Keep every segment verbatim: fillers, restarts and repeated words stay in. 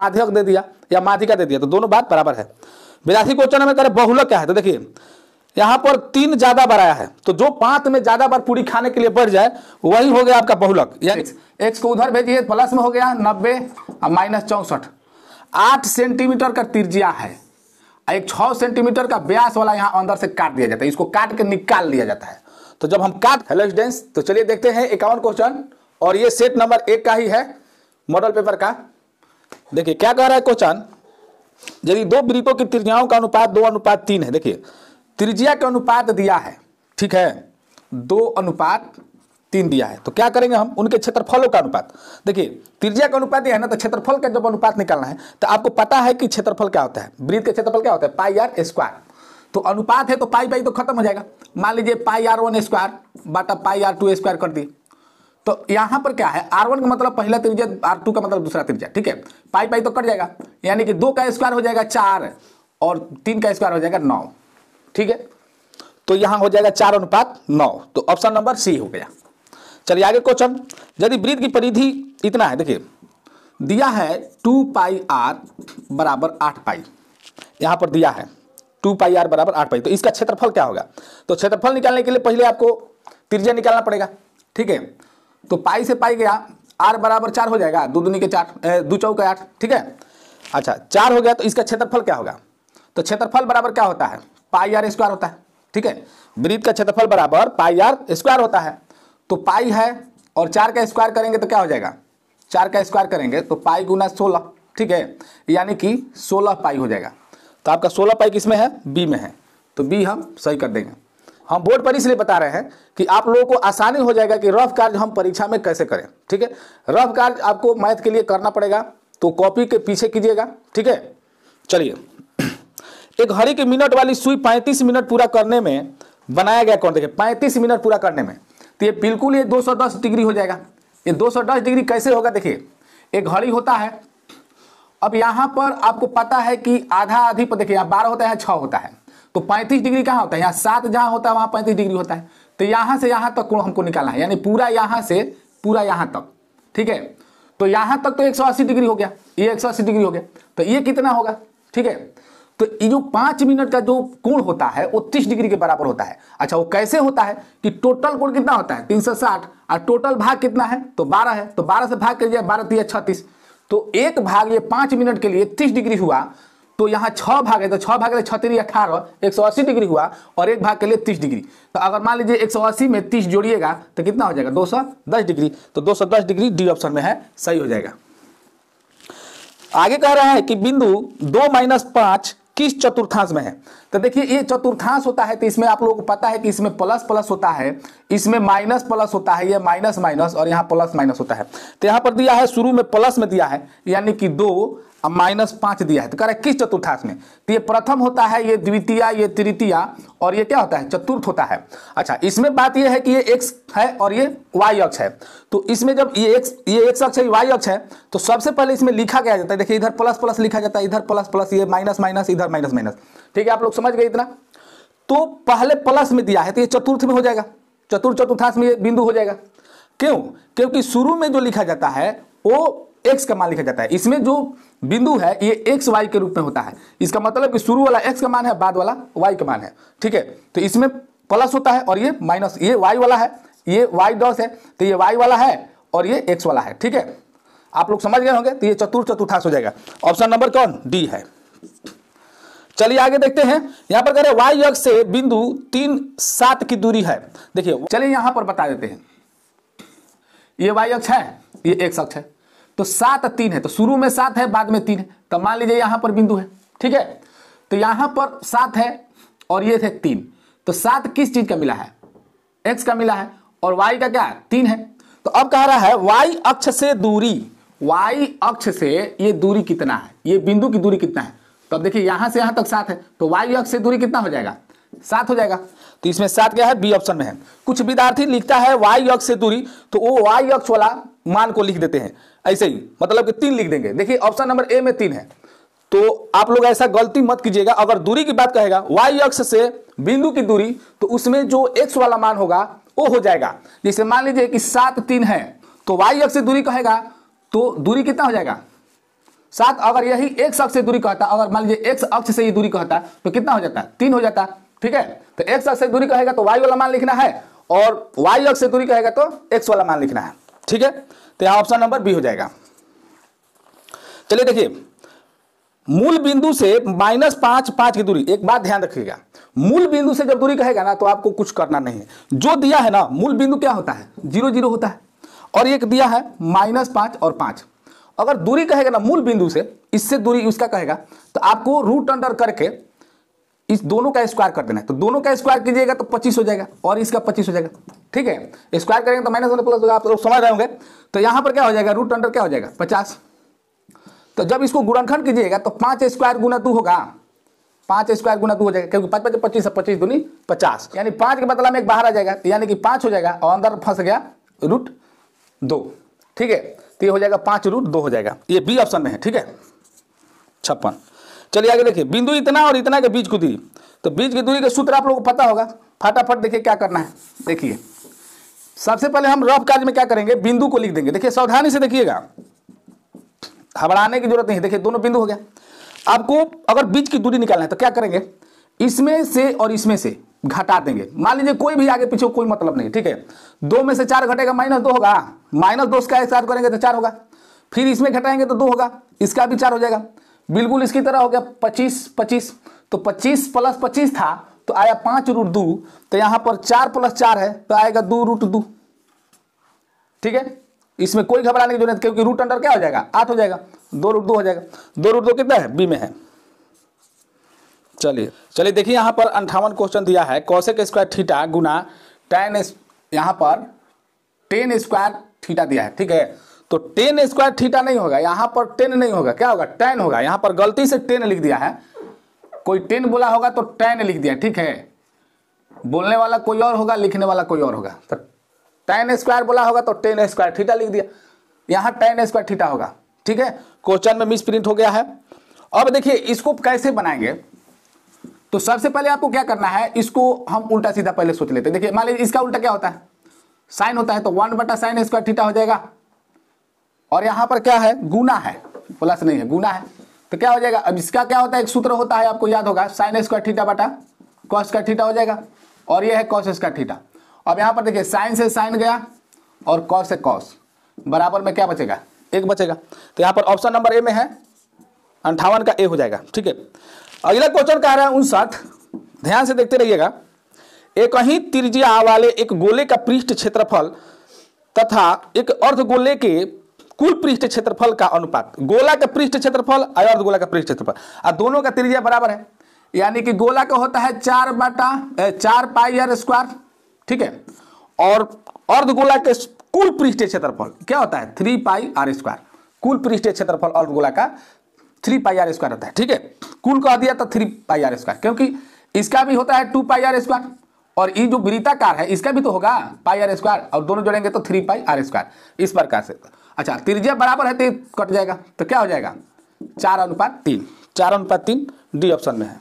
माध्यक दे दिया या माध्यिका दे दिया, तो दोनों बात बराबर है। बिरासी क्वेश्चन में करें बहुलक क्या है, तो देखिए यहाँ पर तीन ज्यादा बार आया है, तो जो पांच में ज्यादा बार पूरी खाने के लिए बढ़ जाए वही हो गया आपका बहुलक। यानी एक्स को उधर भेजिए, प्लस में हो गया नब्बे और माइनस चौसठ। आठ सेंटीमीटर का त्रिज्या है, एक छह सेंटीमीटर का व्यास वाला यहाँ अंदर से काट दिया जाता है, इसको काट के निकाल लिया जाता है। तो जब हम काट हेलो स्टूडेंट्स, तो चलिए देखते हैं इक्यावन क्वेश्चन, और ये सेट नंबर एक का ही है मॉडल पेपर का। देखिए क्या कह रहा है क्वेश्चन, यदि दो वृत्तों की त्रिज्याओं का अनुपात दो अनुपात तीन है। देखिए त्रिज्या का अनुपात दिया है, ठीक है, दो अनुपात तीन दिया है, तो क्या करेंगे हम, उनके क्षेत्रफलों का अनुपात। देखिए त्रिज्या का अनुपात दिया है ना, तो क्षेत्रफल का जब अनुपात निकालना है तो आपको पता है कि क्षेत्रफल क्या होता है, वृत्त का क्षेत्रफल क्या होता है, पाई आर स्क्वायर। तो अनुपात है तो पाई पाई तो खत्म हो जाएगा, मान लीजिए पाई आर वन स्क्वायर बाटा पाई आर टू स्क्वायर कर दिए। तो यहाँ पर क्या है, आर वन का मतलब पहला त्रिज्या, आर टू का मतलब दूसरा त्रिज्या, ठीक है, पाई पाई तो कट जाएगा, यानी कि दो का स्क्वायर हो जाएगा चार और तीन का स्क्वायर हो जाएगा नौ, ठीक है। तो यहाँ हो जाएगा चार अनुपात नौ, तो ऑप्शन नंबर सी हो गया। चलिए आगे क्वेश्चन, यदि वृत्त की परिधि इतना है, देखिए दिया है टू पाई आर बराबर आठ पाई, यहाँ पर दिया है टू पाई आर बराबर आठ पाई, तो इसका क्षेत्रफल क्या होगा। तो क्षेत्रफल निकालने के लिए पहले आपको त्रिज्या निकालना पड़ेगा, ठीक है। तो पाई से पाई गया, आर बराबर चार हो जाएगा, दो दूनी के चार, दो चौके आठ, ठीक है। अच्छा चार हो गया, तो इसका क्षेत्रफल क्या होगा, तो क्षेत्रफल बराबर क्या होता है, पाई आर स्क्वायर होता है, ठीक है। वृत्त का क्षेत्रफल बराबर पाई आर स्क्वायर होता है, तो पाई है और चार का स्क्वायर करेंगे तो क्या हो जाएगा, चार का स्क्वायर करेंगे तो पाई गुना सोलह, ठीक है, यानी कि सोलह पाई हो जाएगा। तो आपका सोलह पाई किस में है, बी में है, तो बी हम सही कर देंगे। हम बोर्ड पर इसलिए बता रहे हैं कि आप लोगों को आसानी हो जाएगा कि रफ कार्य हम परीक्षा में कैसे करें, ठीक है। रफ कार्य आपको मैथ के लिए करना पड़ेगा, तो कॉपी के पीछे कीजिएगा, ठीक है। चलिए एक घड़ी की मिनट वाली सुई पैंतीस मिनट पूरा करने में बनाया गया कौन, देखिए पैंतीस मिनट पूरा करने में, तो ये बिल्कुल ये दो सौ दस डिग्री हो जाएगा। ये दो सौ दस डिग्री कैसे होगा, देखिए एक घड़ी होता है, अब यहाँ पर आपको पता है कि आधा आधी पर देखिए यहाँ बारह होता है, यहाँ छः होता है, तो पैंतीस डिग्री कहाँ होता है, यहाँ सात जहाँ होता है वहाँ पैंतीस डिग्री होता है। तो यहाँ से यहाँ तक को हमको निकालना है, यानी पूरा यहाँ से पूरा यहाँ तक, ठीक है। तो यहाँ तक तो एक सौ अस्सी डिग्री हो गया, ये एक सौ अस्सी डिग्री हो गया, तो ये कितना होगा, ठीक है। तो ये जो पाँच मिनट का जो कोण होता है वो तीस डिग्री के बराबर होता है। अच्छा वो कैसे होता है कि टोटल कोण कितना होता है तीन सौ साठ, और टोटल भाग कितना है तो बारह है, तो बारह से भाग करिए, बारह तीस छत्तीस, तो एक भाग ये पाँच मिनट के लिए तीस डिग्री हुआ, तो यहाँ छः भाग है, तो छः भाग छत्तीस अठारह, एक सौ अस्सी डिग्री हुआ, और एक भाग के लिए तीस डिग्री। तो अगर मान लीजिए एक सौ अस्सी में तीस जोड़िएगा तो कितना हो जाएगा, दो सौ दस डिग्री। तो दो सौ दस डिग्री डी ऑप्शन में है, सही हो जाएगा। आगे कह रहा है कि बिंदु दो माइनस पाँच किस चतुर्थांश में है। तो देखिए ये चतुर्थांश होता है, तो इसमें आप लोगों को पता है कि इसमें प्लस प्लस होता है, इसमें माइनस प्लस होता है, ये माइनस माइनस, और यहाँ प्लस माइनस होता है। तो यहाँ पर दिया है शुरू में प्लस में दिया है, यानी कि दो माइनस पाँच दिया है, तो कह रहा है किस चतुर्थांश में। तो ये प्रथम होता है, ये द्वितीय, ये तृतीय, और ये क्या होता है, चतुर्थ होता है। अच्छा इसमें बात ये है कि ये एक्स है और ये वाई अक्ष है, तो इसमें जब ये एक्स ये एक्स अक्ष है, वाई अक्ष है, तो सबसे पहले इसमें लिखा क्या जाता है, देखिए इधर प्लस प्लस लिखा जाता है, इधर प्लस प्लस, ये माइनस माइनस, इधर माइनस माइनस, ठीक है। आप लोग समझ गए इतना। तो पहले प्लस में दिया है तो ये चतुर्थ में हो जाएगा, चतुर्थ चतुर्थांश में ये बिंदु हो जाएगा। क्यों, क्योंकि शुरू में जो लिखा जाता है वो एक्स का मान लिखा जाता है, इसमें जो बिंदु है ये एक्स वाई के रूप में होता है। इसका मतलब कि शुरू वाला एक्स का मान है, बाद वाला वाई का मान है, ठीक है। तो इसमें प्लस होता है और ये माइनस, ये वाई वाला है, ये वाई डॉस है, तो ये वाई वाला है और ये एक्स वाला है, ठीक है। आप लोग समझ गए होंगे, तो ये चतुर्थ चतुर्थांश हो जाएगा। ऑप्शन नंबर कौन, डी है। चलिए आगे देखते हैं, यहां पर कह रहे वाई अक्ष से बिंदु तीन सात की दूरी है। देखिए चलिए यहां पर बता देते हैं, ये वाई अक्ष है, ये एक्स अक्ष है, तो सात तीन है, तो शुरू में सात है, बाद में तीन है, तो मान लीजिए यहां पर बिंदु है, ठीक है। तो यहां पर सात है और ये थे तीन, तो सात किस चीज का मिला है, एक्स का मिला है, और वाई का क्या है, तीन है। तो अब कह रहा है वाई अक्ष से दूरी, वाई अक्ष से ये दूरी कितना है, ये बिंदु की दूरी कितना है। तो अब देखिए यहां से यहां तक सात है, तो वाई अक्ष से दूरी कितना हो जाएगा, सात हो जाएगा। तो इसमें सात क्या है, बी ऑप्शन में है। कुछ विद्यार्थी लिखता है वाई अक्ष से दूरी, तो वो वाई अक्ष वाला मान को लिख देते हैं ऐसे ही, मतलब कि तीन लिख देंगे। देखिए ऑप्शन नंबर ए में तीन है, तो आप लोग ऐसा गलती मत कीजिएगा। अगर दूरी की बात कहेगा वाई अक्ष से बिंदु की दूरी, तो उसमें जो एक्स वाला मान होगा वो हो जाएगा। जैसे मान लीजिए कि सात तीन है, तो वाई अक्ष से दूरी कहेगा तो दूरी कितना हो जाएगा, सात अगर यही एक्स अक्ष से दूरी कहता, अगर मान लीजिए एक्स अक्ष से ये दूरी कहता तो कितना हो जाता, तीन हो जाता। ठीक है, तो एक्स अक्ष से दूरी कहेगा तो वाई वाला मान लिखना है, और वाई अक्ष से दूरी कहेगा तो एक्स वाला मान लिखना है। ठीक है, तो यहाँ ऑप्शन नंबर बी हो जाएगा। चलिए देखिए, मूल बिंदु से माइनस पांच पांच की दूरी, एक बात ध्यान रखिएगा, मूल बिंदु से जब दूरी कहेगा ना तो आपको कुछ करना नहीं है। जो दिया है ना, मूल बिंदु क्या होता है, जीरो जीरो होता है, और एक दिया है माइनस पांच और पांच। अगर दूरी कहेगा ना मूल बिंदु से, इससे दूरी उसका कहेगा, तो आपको रूट अंडर करके इस दोनों का स्क्वायर कर देना है। तो दोनों का स्क्वायर कीजिएगा तो पच्चीस हो जाएगा, और इसका पच्चीस हो जाएगा। ठीक है, स्क्वायर करेंगे तो माइनस होने प्लस होगा, आप लोग समझ रहे होंगे। तो यहाँ पर क्या हो जाएगा, रूट अंडर क्या हो जाएगा, पचास। तो जब इसको गुणनखंड कीजिएगा तो पांच स्क्वायर गुना दो होगा, पांच स्क्वायर गुना दो हो जाएगा, क्योंकि पाँच पच्चीस पच्चीस पच्चीस दूनी पचास, यानी पांच के बदला में एक बाहर आ जाएगा, यानी कि पांच हो जाएगा, और अंदर फंस गया रूट दो। ठीक है, तो ये हो जाएगा पांच रूट दो हो जाएगा, ये बी ऑप्शन में है। ठीक है, छप्पन। चलिए आगे देखिए, बिंदु इतना और इतना के बीच की दूरी, तो बीच की दूरी का सूत्र आप लोगों को पता होगा, फटाफट देखिए क्या करना है। देखिए सबसे पहले हम रफ काज में क्या करेंगे, बिंदु को लिख देंगे। देखिए सावधानी से देखिएगा, घबराने की जरूरत नहीं है। देखिए दोनों बिंदु हो गया, आपको अगर बीच की दूरी निकालना है तो क्या करेंगे, इसमें से और इसमें से घटा देंगे। मान लीजिए कोई भी आगे पीछे कोई मतलब नहीं। ठीक है, दो में से चार घटेगा माइनस दो होगा, माइनस दो इसका साथ करेंगे तो चार होगा, फिर इसमें घटाएंगे तो दो होगा, इसका भी चार हो जाएगा, बिल्कुल इसकी तरह हो गया पच्चीस पच्चीस। तो पच्चीस प्लस पच्चीस था तो आया पांच रूट दो, तो यहां पर चार प्लस चार है तो आएगा दो रूट दो। ठीक है, इसमें कोई घबराने की जरूरत, क्योंकि रूट अंडर क्या हो जाएगा, आठ हो जाएगा, दो रूट दो हो जाएगा। दो रूट दो कितना है, बी में है। चलिए चलिए देखिए, यहाँ पर अंठावन क्वेश्चन दिया है, कोसेक स्क्वायर थीटा गुना टेन, यहाँ पर टेन स्क्वायर थीटा दिया है। ठीक है, तो टेन स्क्वायर थीटा नहीं होगा, यहाँ पर टेन नहीं होगा, क्या होगा, टेन होगा। यहाँ पर गलती से टेन लिख दिया है, कोई टेन बोला होगा तो टेन लिख दिया। ठीक है, बोलने वाला कोई और होगा, लिखने वाला कोई और होगा। तो टेन स्क्वायर बोला होगा तो टेन स्क्वायर थीटा लिख दिया, यहाँ टेन स्क्वायर थीटा होगा। ठीक है, क्वेश्चन में मिस प्रिंट हो गया है। अब देखिए इसको कैसे बनाएंगे, तो सबसे पहले आपको क्या करना है, इसको हम उल्टा सीधा पहले सोच लेते हैं। देखिए मान लीजिए इसका उल्टा क्या होता है, साइन होता है, तो वन बटा साइन स्क्वायर थीटा हो जाएगा, और यहाँ पर क्या है, गुना है, प्लस नहीं है, गुना है, तो क्या हो जाएगा। अब इसका क्या होता है, एक सूत्र होता है आपको याद होगा, साइन स्क्वायर थीटा बटा कॉस स्क्वायर थीटा हो जाएगा, और ये है कॉस स्क्वायर थीटा। अब यहाँ पर देखिए साइन से साइन गया और कॉस से कॉस, बराबर में क्या बचेगा, एक बचेगा। तो यहाँ पर ऑप्शन नंबर ए में है, अंठावन का ए हो जाएगा। ठीक है, अगला क्वेश्चन कह रहा है उनसठ, ध्यान से देखते रहिएगा। एक ही त्रिज्या वाले एक गोले का पृष्ठ क्षेत्रफल तथा एक अर्धगोले के कुल पृष्ठ क्षेत्रफल का अनुपात, गोला का पृष्ठ क्षेत्रफल और अर्धगोला का पृष्ठ क्षेत्रफल, और दोनों का त्रिज्या बराबर है, यानी कि गोला का होता है चार बटा चार पाई आर स्क्वायर। ठीक है, और अर्धगोला के कुल पृष्ठ क्षेत्रफल क्या होता है, थ्री पाई आर स्क्वायर। कुल पृष्ठ क्षेत्रफल अर्धगोला का थ्री पाई आर स्क्वायर होता है। ठीक है, कुल कह दिया तो थ्री पाई आर स्क्वायर, क्योंकि इसका भी होता है टू पाई आर स्क्वायर, और ये जो वृत्ताकार है इसका भी तो होगा पाई आर स्क्वायर, और दोनों जोड़ेंगे तो थ्री पाई आर स्क्वायर, इस प्रकार से। अच्छा, त्रिज्या बराबर है तो कट जाएगा, तो क्या हो जाएगा, चार अनुपात तीन, चार अनुपात तीन डी ऑप्शन में है।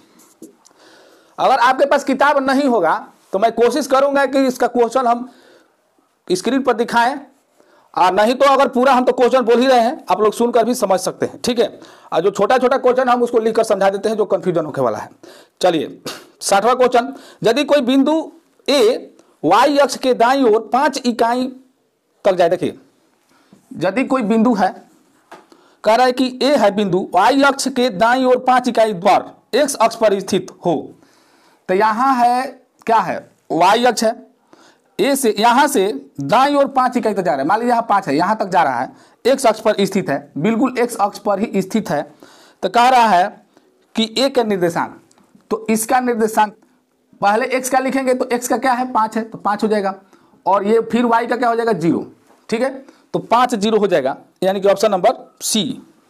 अगर आपके पास किताब नहीं होगा तो मैं कोशिश करूंगा कि इसका क्वेश्चन हम स्क्रीन पर दिखाएं, और नहीं तो अगर पूरा हम तो क्वेश्चन बोल ही रहे हैं, आप लोग सुनकर भी समझ सकते हैं। ठीक है, और जो छोटा छोटा क्वेश्चन हम उसको लिखकर समझा देते हैं, जो कंफ्यूजन होने वाला है। चलिए साठवां क्वेश्चन, यदि कोई बिंदु ए वाई अक्ष के दाईं ओर पांच इकाई तक जाए। देखिए यदि कोई बिंदु है, कह रहा है कि ए है बिंदु, वाई अक्ष के दाईं ओर पांच इकाई द्वार एक्स अक्ष पर स्थित हो, तो यहां है क्या है, वाई अक्ष है, ए से यहां से दाईं ओर पांच इकाई तक जा रहा है, मान लीजिए यहाँ पांच है, यहां तक जा रहा है, एक्स अक्ष पर स्थित है, बिल्कुल एक्स अक्ष पर ही स्थित है। तो कह रहा है कि ए का निर्देशांक, तो इसका निर्देशांक पहले एक्स का लिखेंगे तो एक्स का क्या है, पांच है, तो पांच हो जाएगा, और ये फिर वाई का क्या हो जाएगा, जीरो। ठीक है, तो पांच जीरो हो जाएगा, यानी कि ऑप्शन नंबर सी।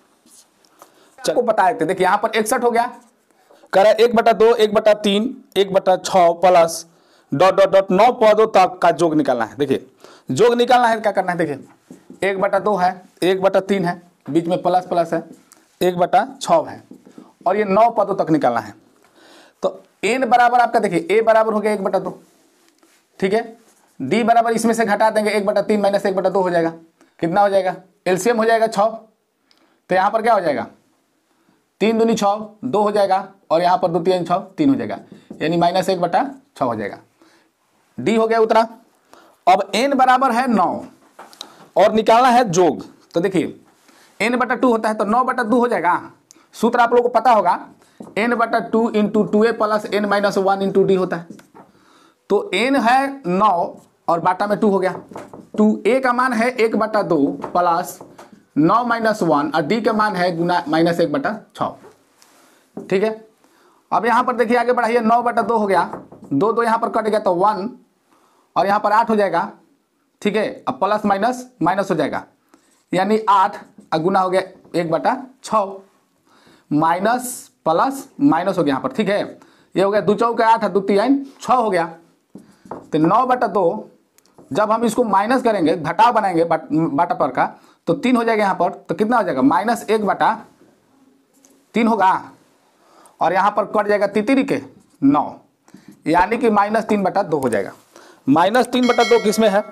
चलो बताए थे, देखिए यहां पर इकसठ हो गया, कह रहा है एक बटा दो, एक बटा तीन, एक बटा छः प्लस डॉट डॉट डॉट नौ पदों तक का जोग निकालना है। देखिए जोग निकालना है, क्या करना है, देखिए एक बटा दो है, एक बटा तीन है, बीच में प्लस प्लस है, एक बटा छः है, और ये नौ पदों तक निकालना है। तो एन बराबर आपका देखिए ए बराबर हो गया एक बटा दो। ठीक है, डी बराबर इसमें से घटा देंगे, एक बटा तीन माइनस एक बटा दो हो जाएगा, कितना हो जाएगा, एलसीएम हो जाएगा छः, तो यहाँ पर क्या हो जाएगा, तीन दूनी छः, दो हो जाएगा, और यहाँ पर दो तीन छः, तीन हो जाएगा, यानी माइनस एक बटा छः हो जाएगा। डी हो गया उतरा। अब n बराबर है नौ और निकालना है जोग। तो देखिए n बटा टू होता है तो नौ बटा दो हो जाएगा। सूत्र आप लोगों को पता होगा, n बटा two into two A plus N minus one into D होता है। तो n है नौ और बाटा में टू हो गया। टू ए का मान है एक बटा दो प्लस नौ माइनस वन और डी का मान है गुना माइनस एक बटा छः। ठीक है, अब यहाँ पर देखिए आगे बढ़ाइए, नौ बटा दो हो गया, दो दो यहाँ पर कट गया तो वन, और यहाँ पर आठ हो जाएगा। ठीक है, अब प्लस माइनस माइनस हो जाएगा, यानी आठ और गुना हो गया एक बटा छः, माइनस प्लस माइनस हो गया यहाँ पर। ठीक है, ये हो गया दो चौके आठ, दो तीन छः हो गया। तो नौ बटा दो जब हम इसको माइनस करेंगे, घटाव बनाएंगे बाटा पर का, तो तीन हो जाएगा यहाँ पर। तो कितना हो जाएगा, माइनस एक बटा तीन होगा, और यहाँ पर कट जाएगा तितरी के नौ, यानी कि माइनस तीन बटा दो हो जाएगा। माइनस तीन बटा दो किस में है,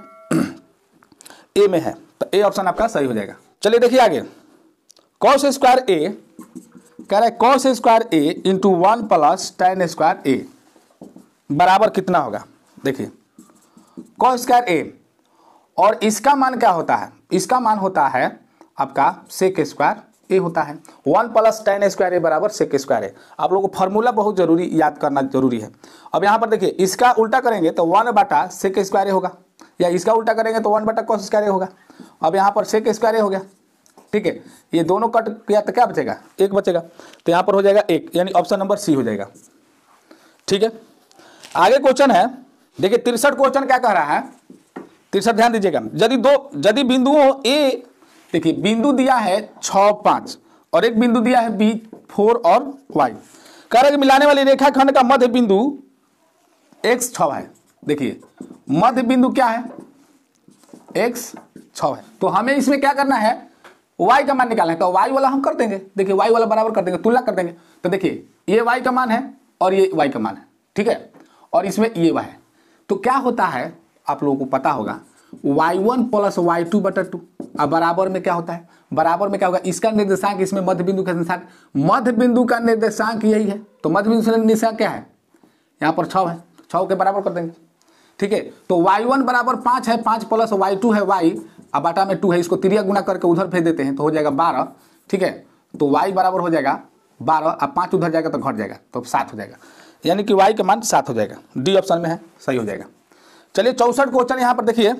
ए में है, तो ए ऑप्शन आपका सही हो जाएगा। चलिए देखिए आगे, कॉस स्क्वायर ए कह रहा है cos square A into one plus tan square A बराबर कितना होगा। देखिए कॉस स्क्वायर ए, और इसका मान क्या होता है, इसका मान होता है आपका सेक स्क्वायर ए होता है। One plus tan square A बराबर सेक स्क्वायर ए। आप लोगों को फार्मूला बहुत जरूरी याद करना जरूरी है। अब यहाँ पर देखिए, इसका उल्टा करेंगे तो वन बटा सेक स्क्वायर ए होगा, या इसका उल्टा करेंगे तो वन बटा कॉस स्क्वायर ए होगा। अब यहाँ पर सेक स्क्वायर ए हो गया। ठीक है, ये दोनों कट किया तो क्या बचेगा, एक बचेगा, तो यहाँ पर हो जाएगा एक, यानी ऑप्शन नंबर सी हो जाएगा। ठीक है, आगे क्वेश्चन है, देखिए तिरसठ क्वेश्चन क्या कह रहा है, तिरसठ ध्यान दीजिएगा। यदि दो यदि बिंदुओं ए, देखिए बिंदु दिया है छः पाँच और एक बिंदु दिया है बी फोर और वाई, कह रहा है कि मिलाने वाली रेखाखंड का मध्य बिंदु एक्स छः है। देखिए मध्य बिंदु क्या है, एक्स छः है, तो हमें इसमें क्या करना है, y का मान निकालना है। तो y वाला हम कर देंगे, देखिए y वाला बराबर कर देंगे, तुलना कर देंगे। तो देखिए ये y का मान है और ये y का मान है, ठीक है, और इसमें ये y है। तो क्या होता है आप लोगों को पता होगा, Y one plus Y two बटा टू। अब बराबर में क्या होता है, बराबर में क्या होगा, इसका निर्देशांक इसमें मध्य बिंदु का निर्देशांक, मध्य बिंदु का निर्देशांक यही है, तो मध्य बिंदु का निर्देशांक क्या है, यहाँ पर छः है, छः के बराबर कर देंगे। ठीक है, तो वाई वन बराबर पाँच है, पाँच प्लस वाई टू है वाई, अब बाटा में टू है, इसको तिरिया गुना करके उधर भेज देते हैं तो हो जाएगा बारह। ठीक है, तो वाई बराबर हो जाएगा बारह, अब पाँच उधर जाएगा तो घट जाएगा, तो सात हो जाएगा, यानी कि वाई का मान सात हो जाएगा। डी ऑप्शन में है, सही हो जाएगा। चलिए चौसठ क्वेश्चन यहाँ पर देखिए,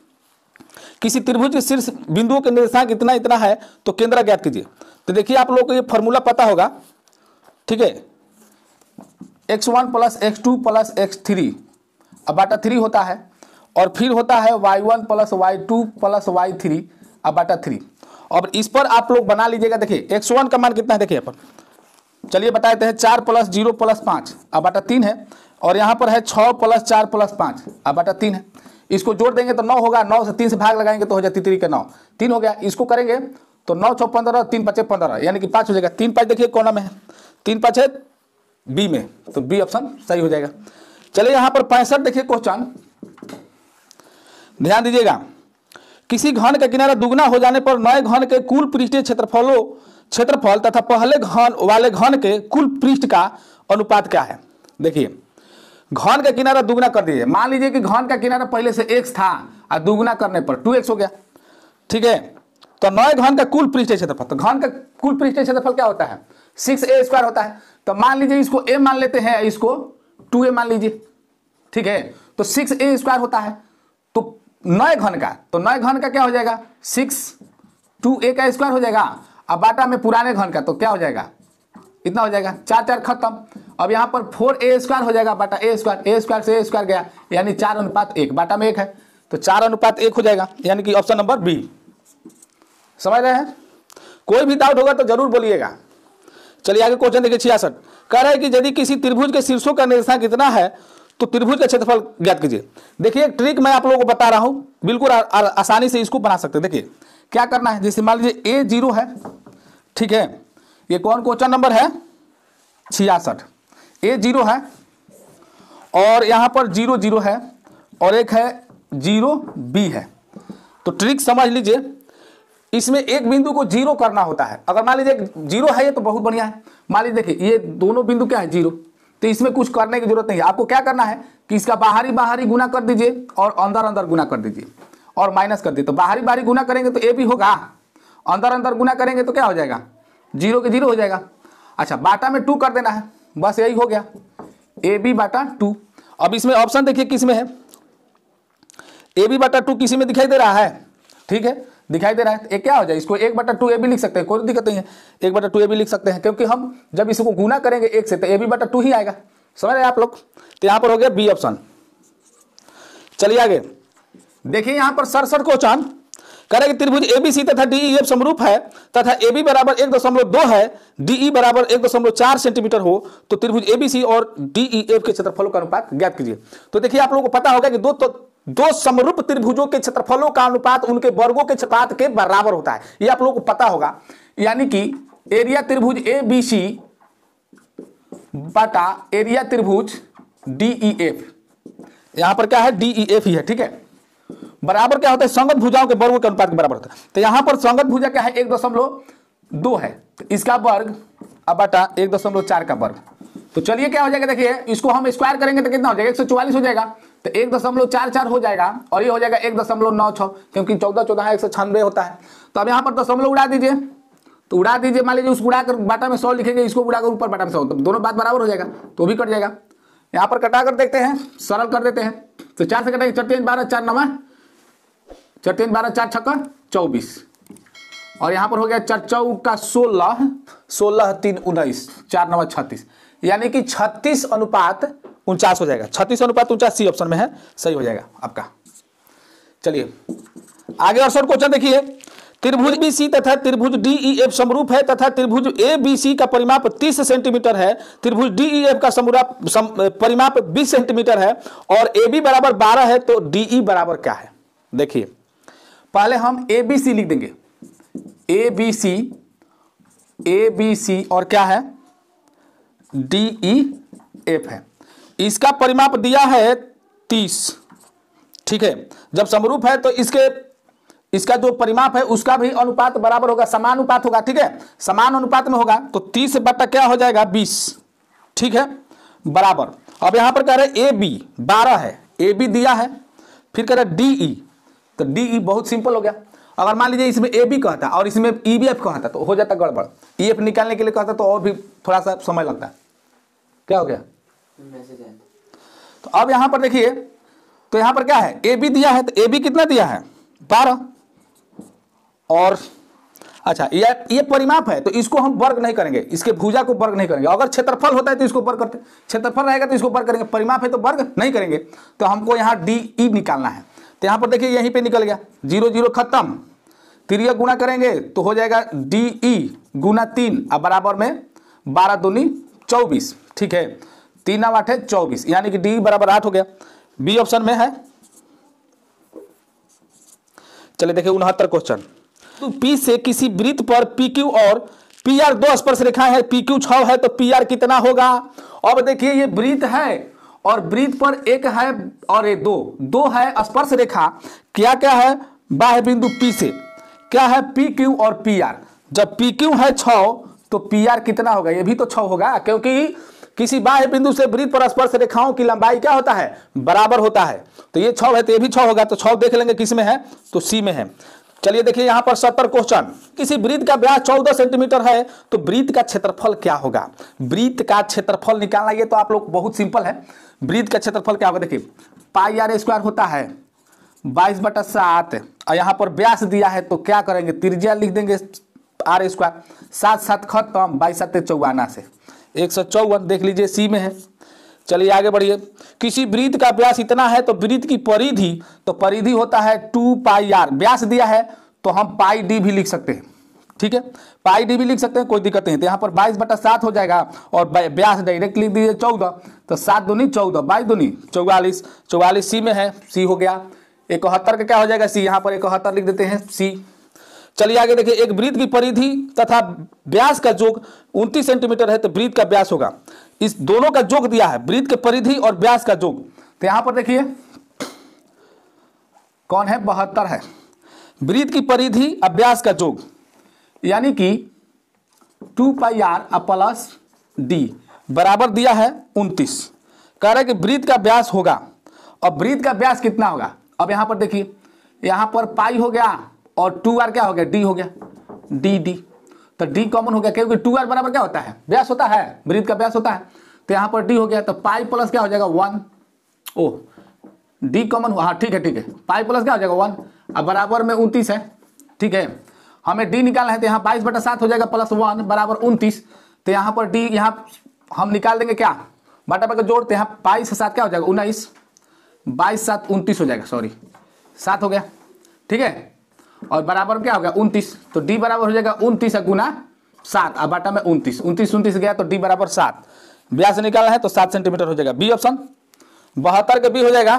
किसी त्रिभुज के शीर्ष बिंदुओं के निर्देशांक इतना इतना है तो केंद्र ज्ञात कीजिए। तो देखिए आप लोगों को ये फॉर्मूला पता होगा। ठीक है, X one plus X two plus X three, अब बाटा थ्री होता है, और फिर होता है Y one plus Y two plus Y three, अब बाटा थ्री। और इस पर आप लोग बना लीजिएगा। देखिए एक्स वन का मान कितना है, देखिए यहाँ पर, चलिए बता देते हैं, चार प्लस जीरो प्लस पाँच, अब बाटा तीन है, और यहाँ पर है छः प्लस चार प्लस पाँच, अब बाटा तीन है। इसको जोड़ देंगे तो नौ होगा, नौ से तीन से भाग लगाएंगे तो हो जाए तितरी का नौ, तीन हो गया। इसको करेंगे तो नौ छः पंद्रह, तीन पचे पंद्रह, यानी कि पाँच हो जाएगा। तीन पाँच देखिए कोना में है, तीन पाँच है बी में, तो बी ऑप्शन सही हो जाएगा। चलिए यहाँ पर पैंसठ देखिए क्वेश्चन, ध्यान दीजिएगा। किसी घन का किनारा दुगना हो जाने पर नए घन के कुल पृष्ठीय क्षेत्रफलों क्षेत्रफल तथा पहले घन वाले घन के कुल पृष्ठ का अनुपात क्या है। देखिए घन का किनारा दुगना कर दीजिए, मान लीजिए कि घन का किनारा पहले से x था और दुगना करने पर टू एक्स हो गया। ठीक है, तो नए घन का कुल पृष्ठीय क्षेत्रफल, तो घन का कुल पृष्ठीय क्षेत्रफल क्या होता है, सिक्स ए स्क्वायर होता है। तो मान लीजिए इसको a मान लेते हैं, इसको टू ए मान लीजिए। ठीक है, तो सिक्स ए स्क्वायर होता है, तो नए घन का, तो नए घन का क्या हो जाएगा, सिक्स टू ए का स्क्वायर हो जाएगा। अब बाटा में पुराने घन का, तो क्या हो जाएगा, इतना हो जाएगा, चार चार खत्म। अब यहाँ पर फोर ए स्क्वायर हो जाएगा, बाटा ए स्क्वायर, ए स्क्वायर से ए स्क्वायर गया, यानी चार अनुपात एक, बाटा में एक है तो चार अनुपात एक हो जाएगा, यानी कि ऑप्शन नंबर बी। समझ रहे हैं, कोई भी डाउट होगा तो जरूर बोलिएगा। चलिए आगे क्वेश्चन देखिए छियासठ, कह रहा है कि यदि किसी त्रिभुज के शीर्षों का निर्देशांक कितना है तो त्रिभुज का क्षेत्रफल ज्ञात कीजिए। देखिए एक ट्रिक मैं आप लोगों को बता रहा हूं, बिल्कुल आसानी से इसको बना सकते हैं। देखिए क्या करना है, जैसे मान लीजिए ए जीरो है, ठीक है, ये कौन क्वेश्चन नंबर है, छियासठ। ए जीरो है और यहाँ पर जीरो जीरो है और एक है जीरो बी है। तो ट्रिक समझ लीजिए, इसमें एक बिंदु को जीरो करना होता है। अगर मान लीजिए जीरो है ये तो बहुत बढ़िया है। मान लीजिए देखिए ये दोनों बिंदु क्या है, जीरो, तो इसमें कुछ करने की जरूरत नहीं है। आपको क्या करना है कि इसका बाहरी बाहरी गुना कर दीजिए और अंदर अंदर गुना कर दीजिए और माइनस कर दीजिए। तो बाहरी बाहरी गुना करेंगे तो ए भी होगा, अंदर अंदर गुना करेंगे तो क्या हो जाएगा, जीरो के जीरो हो जाएगा। अच्छा, बाटा में टू कर देना है, बस यही हो गया, ए बी बाटा टू। अब इसमें ऑप्शन देखिए किस में है, ए बी बटा टू किसी में दिखाई दे रहा है, ठीक है, दिखाई दे रहा है। एक क्या हो जाए, इसको एक बटा टू ए भी लिख सकते हैं, कोई दिक्कत नहीं है, एक बटा टू ए भी लिख सकते हैं, क्योंकि हम जब इसको गुना करेंगे एक से तो ए बी बटा टू ही आएगा। समझ रहे हैं आप लोग। तो यहां पर हो गया बी ऑप्शन। चलिए आगे देखिए, यहां पर सड़सठ क्वेश्चन करेंगे। त्रिभुज एबीसी तथा डीईएफ समरूप है तथा एबी बराबर एक दशमलव दो है, डीई बराबर एक दशमलव चार सेंटीमीटर हो तो त्रिभुज एबीसी और डीईएफ के क्षेत्रफलों का अनुपात ज्ञात कीजिए। तो देखिए आप लोगों को पता होगा कि दो तो दो समरूप त्रिभुजों के क्षेत्रफलों का अनुपात उनके वर्गों के क्षेत्रफल के बराबर होता है, ये आप लोगों को पता होगा। यानी कि एरिया त्रिभुज एबीसी बटा एरिया त्रिभुज डीईएफ, यहां पर क्या है, डीईएफ ही है, ठीक है, बराबर क्या होता है, संगत भुजाओं के वर्गों के अनुपात के बराबर होता है। तो यहां पर संगत भुजा क्या है, एक दशमलव दो है, तो इसका वर्ग अब बटा एक दशमलव चार का वर्ग। तो चलिए क्या हो जाएगा, देखिए इसको हम स्क्वायर करेंगे तो कितना हो जाएगा, एक सौ चौवालीस हो जाएगा, तो एक दशमलव चार चार हो जाएगा और ये हो जाएगा एक दशमलव नौ छः, क्योंकि चौदह चौदह एक सौ छियानवे होता है। तो अब यहाँ पर दशमलव उड़ा दीजिए, तो उड़ा दीजिए, मान लीजिए उसको उड़ा कर बाटा में सौ लिखेंगे, इसको उड़ा कर ऊपर बाटा में सौ, तो दोनों बात बराबर हो जाएगा, तो भी कट जाएगा। यहाँ पर कटा कर देखते हैं, सरल कर देते हैं, तो चार से कटेंगे, चट्टेन बारह चार नवा, चट्टेन बारह चार छक्का चौबीस, और यहाँ पर हो गया चार चौका सोलह, सोलह तीन उन्नीस, चार नवा छत्तीस, यानी कि छत्तीस अनुपात उनचास हो जाएगा। छत्तीस अनुपात उनचास सी ऑप्शन में है, सही हो जाएगा आपका। चलिए आगे और शॉर्ट क्वेश्चन देखिए। त्रिभुज बीसी तथा त्रिभुज डीईएफ समरूप है तथा त्रिभुज एबीसी का परिमाप तीस सेंटीमीटर है, त्रिभुज डीईएफ का समरूप सम, परिमाप बीस सेंटीमीटर है और एबी बराबर बारह है, तो डीई बराबर क्या है। देखिए पहले हम एबीसी लिख देंगे, एबीसी, एबीसी और क्या है, डीईएफ है। इसका परिमाप दिया है तीस, ठीक है, जब समरूप है तो इसके इसका जो परिमाप है उसका भी अनुपात बराबर होगा, समान अनुपात होगा, ठीक है, समान अनुपात में होगा, तो तीस बटा क्या हो जाएगा, बीस, ठीक है, बराबर। अब यहां पर कह रहे ए बी बारह है, ए बी दिया है, फिर कह रहे डीई, तो डीई बहुत सिंपल हो गया। अगर मान लीजिए इसमें ए बी कहता और इसमें ई बी एफ कहता तो हो जाता गड़बड़, ई एफ निकालने के लिए कहता तो और भी थोड़ा सा समय लगता है। क्या हो गया, तो अब यहां पर देखिए, तो यहां पर क्या है, ए बी दिया है, तो ए बी कितना दिया है, बारह, और अच्छा ये ये परिमाप है तो इसको हम वर्ग नहीं करेंगे, इसके भुजा को वर्ग नहीं करेंगे। अगर क्षेत्रफल होता है तो इसको वर्ग करते, क्षेत्रफल रहेगा तो इसको वर्ग करेंगे, परिमाप है तो वर्ग नहीं करेंगे। तो हमको यहाँ डी ई निकालना है, तो यहाँ पर देखिए यहीं पे निकल गया, जीरो जीरो खत्म, तिरिया गुना करेंगे तो हो जाएगा डी ई गुना तीन, अब बराबर में बारह दूनी चौबीस, ठीक है, तीन आठ है चौबीस, यानी कि डी बराबर आठ हो गया, बी ऑप्शन में है। चलिए देखिए उनहत्तर क्वेश्चन, तो पी से किसी वृत्त पर पी क्यू और पी आर दो स्पर्श रेखाएं हैं, पी क्यू छह है तो पी आर कितना होगा। अब देखिए ये वृत्त है और वृत्त पर एक है और ये दो दो है स्पर्श रेखा, क्या क्या है, बाह्य बिंदु पी से क्या है, पी क्यू और पी आर। जब पी क्यू है छह तो पी आर कितना होगा, ये भी तो छह होगा, क्योंकि किसी बाह्य बिंदु से वृत्त पर स्पर्श रेखाओं की लंबाई क्या होता है, बराबर होता है। तो ये छह है तो ये भी छह होगा, तो छह देख लेंगे किस में है, तो सी में है। चलिए देखिए यहां पर सत्तर क्वेश्चन, किसी वृत्त का व्यास चौदह सेंटीमीटर है तो वृत्त का क्षेत्रफल क्या होगा। वृत्त का क्षेत्रफल निकालना, ये तो आप लोग बहुत सिंपल है, वृत्त का क्षेत्रफल क्या होगा, देखिए पाई आर स्क्वायर होता है बाईस बटा सात, और यहाँ पर व्यास दिया है तो क्या करेंगे, त्रिज्या लिख देंगे आर स्क्वायर, सात सात खत्म, बाईस सात चौवाना से एक सौ चौवन, देख लीजिए सी में है। चलिए आगे बढ़िए, किसी वृत्त का व्यास इतना है तो वृत्त की परिधि, तो परिधि होता है टू पाई आर, व्यास दिया है तो हम पाई डी भी लिख सकते हैं, ठीक है, पाई डी भी लिख सकते हैं, कोई दिक्कत नहीं। तो यहाँ पर बाईस बटा सात हो जाएगा और व्यास डायरेक्ट लिख दीजिए चौदह, तो सात दूनी चौदह, बाईस दूनी चौवालीस, चौवालीस सी में है, सी हो गया। इकहत्तर का क्या हो जाएगा, सी, यहाँ पर इकहत्तर लिख देते हैं, सी। चलिए आगे देखिए, एक वृत्त की परिधि तथा व्यास का योग उनतीस सेंटीमीटर है तो वृत्त का व्यास होगा, इस दोनों का योग दिया है, वृत्त के परिधि और व्यास का योग। तो यहां पर देखिए कौन है, बहत्तर है, वृत्त की परिधि और व्यास का योग, यानी कि two pi r plus D बराबर दिया है उनतीस। कह रहा है कि वृत्त का व्यास होगा, और वृत्त का व्यास कितना होगा। अब यहाँ पर देखिए, यहाँ पर पाई हो गया और टू आर क्या हो गया, डी हो गया, डी डी तो डी कॉमन हो गया, क्योंकि टू आर बराबर क्या होता है, व्यास होता है, वृत्त का व्यास होता है। तो यहाँ पर डी हो गया, तो पाई प्लस क्या हो जाएगा वन, ओ डी कॉमन हुआ, हाँ ठीक है ठीक है, पाई प्लस क्या हो जाएगा वन, अब बराबर में उनतीस है। ठीक है, हमें डी निकालना है, तो यहाँ बाईस बटा सात हो जाएगा प्लस वन बराबर उनतीस। तो यहाँ पर डी यहाँ हम निकाल देंगे क्या, बटा बटा जोड़ते हैं, बाईस से सात क्या हो जाएगा उन्नीस, बाईस सात उनतीस हो जाएगा, सॉरी सात हो गया। ठीक है, और बराबर क्या हो गया उनतीस, तो डी बराबर हो जाएगा उनतीस गुना सात, अब बटा में उनतीस, उनतीस उनतीस गया तो डी बराबर सात। व्यास निकालना है तो सात सेंटीमीटर हो जाएगा, बी ऑप्शन। बहत्तर का बी हो जाएगा।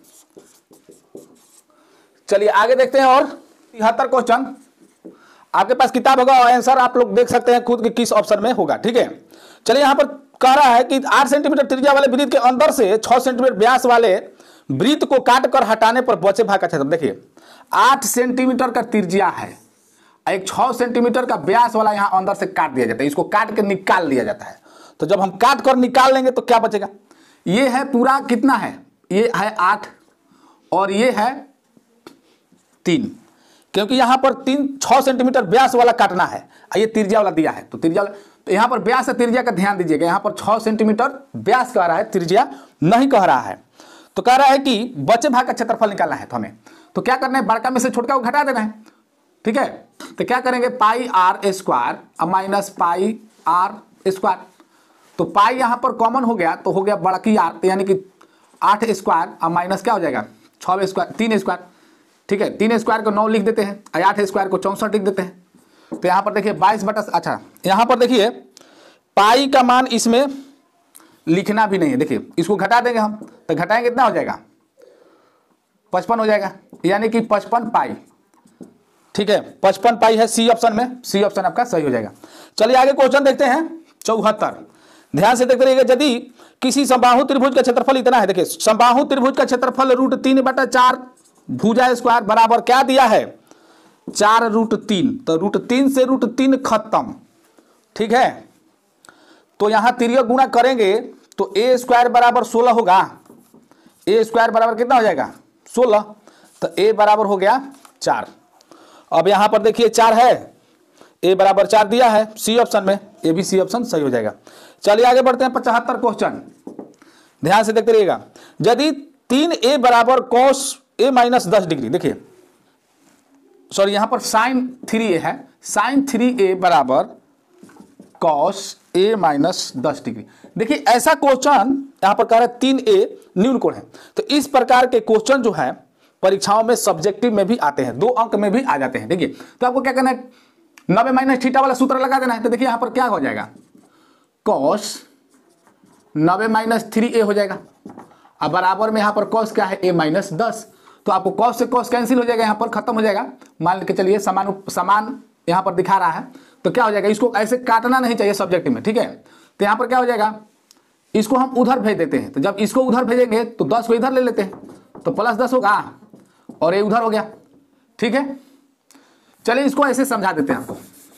चलिए आगे देखते हैं, और तिहत्तर क्वेश्चन आपके पास किताब होगा और आंसर आप लोग देख सकते हैं खुद कि किस ऑप्शन में होगा। ठीक है, चलिए यहां पर कह रहा है कि आठ सेंटीमीटर त्रिज्या वाले वृत्त के अंदर से छह सेंटीमीटर व्यास वाले वृत्त को काट कर हटाने पर बचे भाग का क्षेत्र। देखिए आठ सेंटीमीटर का त्रिज्या है, एक छह सेंटीमीटर का व्यास वाला यहां अंदर से काट दिया जाता है, इसको काट के निकाल लिया जाता है। तो जब हम काट कर निकाल लेंगे तो क्या बचेगा, ये है पूरा कितना है, ये है आठ और ये है तीन, क्योंकि यहां पर तीन छह सेंटीमीटर व्यास वाला काटना है, ये त्रिज्या वाला दिया है, तो त्रिज्या वाला, तो यहां पर व्यास और त्रिज्या का ध्यान दीजिएगा, यहां पर छह सेंटीमीटर व्यास कह रहा है, त्रिज्या नहीं कह रहा है। तो कह रहा है कि बचे भाग का क्षेत्रफल निकालना है, तो हमें तो क्या करना है, बड़का में से छोटका को घटा देना है। ठीक है, तो क्या करेंगे, pi r square minus pi r square, तो पाई यहां पर कॉमन हो गया तो हो गया बड़की आर, तो यानी कि आठ स्क्वायर और माइनस क्या हो जाएगा छः स्क्वायर, तीन स्क्वायर। ठीक है, तीन स्क्वायर को नौ लिख देते हैं, आठ स्क्वायर को चौंसठ लिख देते हैं। तो यहाँ पर देखिए बाईस बटा, अच्छा यहाँ पर देखिए पाई का मान इसमें लिखना भी नहीं है, देखिए इसको घटा देंगे हम, तो घटाएंगे कितना हो जाएगा पचपन हो जाएगा, यानी कि पचपन पाई। ठीक है, पचपन पाई है सी ऑप्शन में, सी ऑप्शन आपका सही हो जाएगा। चलिए आगे क्वेश्चन देखते हैं चौहत्तर, ध्यान से देखते रहिएगा। यदि किसी समबाहु त्रिभुज का क्षेत्रफल इतना है, देखिए समबाहु त्रिभुज का क्षेत्रफल रूट तीन बटा चार भुजा स्क्वायर बराबर क्या दिया है, चार रूट तीन, तो रूट तीन से रूट तीन खत्म। ठीक है, तो यहां तिर्यक गुणा करेंगे तो ए स्क्वायर बराबर सोलह होगा, ए स्क्वायर बराबर कितना हो जाएगा सोलह, तो ए बराबर हो गया चार। अब यहां पर देखिए चार है, ए बराबर चार दिया है सी ऑप्शन में, ए भी सी ऑप्शन सही हो जाएगा। चलिए आगे बढ़ते हैं पचहत्तर क्वेश्चन, ध्यान से देखते रहिएगा। यदि तीन ए बराबर कॉस ए माइनस दस डिग्री, देखिए सॉरी यहां पर साइन थ्री ए है, साइन थ्री ए बराबर कॉस ए माइनस दस डिग्री। देखिए ऐसा क्वेश्चन यहां पर कह रहा है तीन ए न्यून कोण है, तो इस प्रकार के क्वेश्चन जो है परीक्षाओं में सब्जेक्टिव में भी आते हैं, दो अंक में भी आ जाते हैं। देखिए तो आपको क्या करना है, नब्बे माइनस थीटा वाला सूत्र लगा देना है, तो देखिए यहां पर क्या हो जाएगा कॉस नब्बे माइनस थ्री ए हो जाएगा, अब बराबर में यहां पर कॉस क्या है ए माइनस दस, तो आपको कॉस से कॉस कैंसिल हो जाएगा, यहां पर खत्म हो जाएगा। मान के चलिए समान समान यहां पर दिखा रहा है, तो क्या हो जाएगा, इसको ऐसे काटना नहीं चाहिए सब्जेक्ट में। ठीक है, तो यहां पर क्या हो जाएगा, इसको हम उधर भेज देते हैं, तो जब इसको उधर भेजेंगे तो दस को इधर ले लेते हैं, तो प्लस दस होगा और ये उधर हो गया। ठीक है, चलिए इसको ऐसे समझा देते हैं आपको,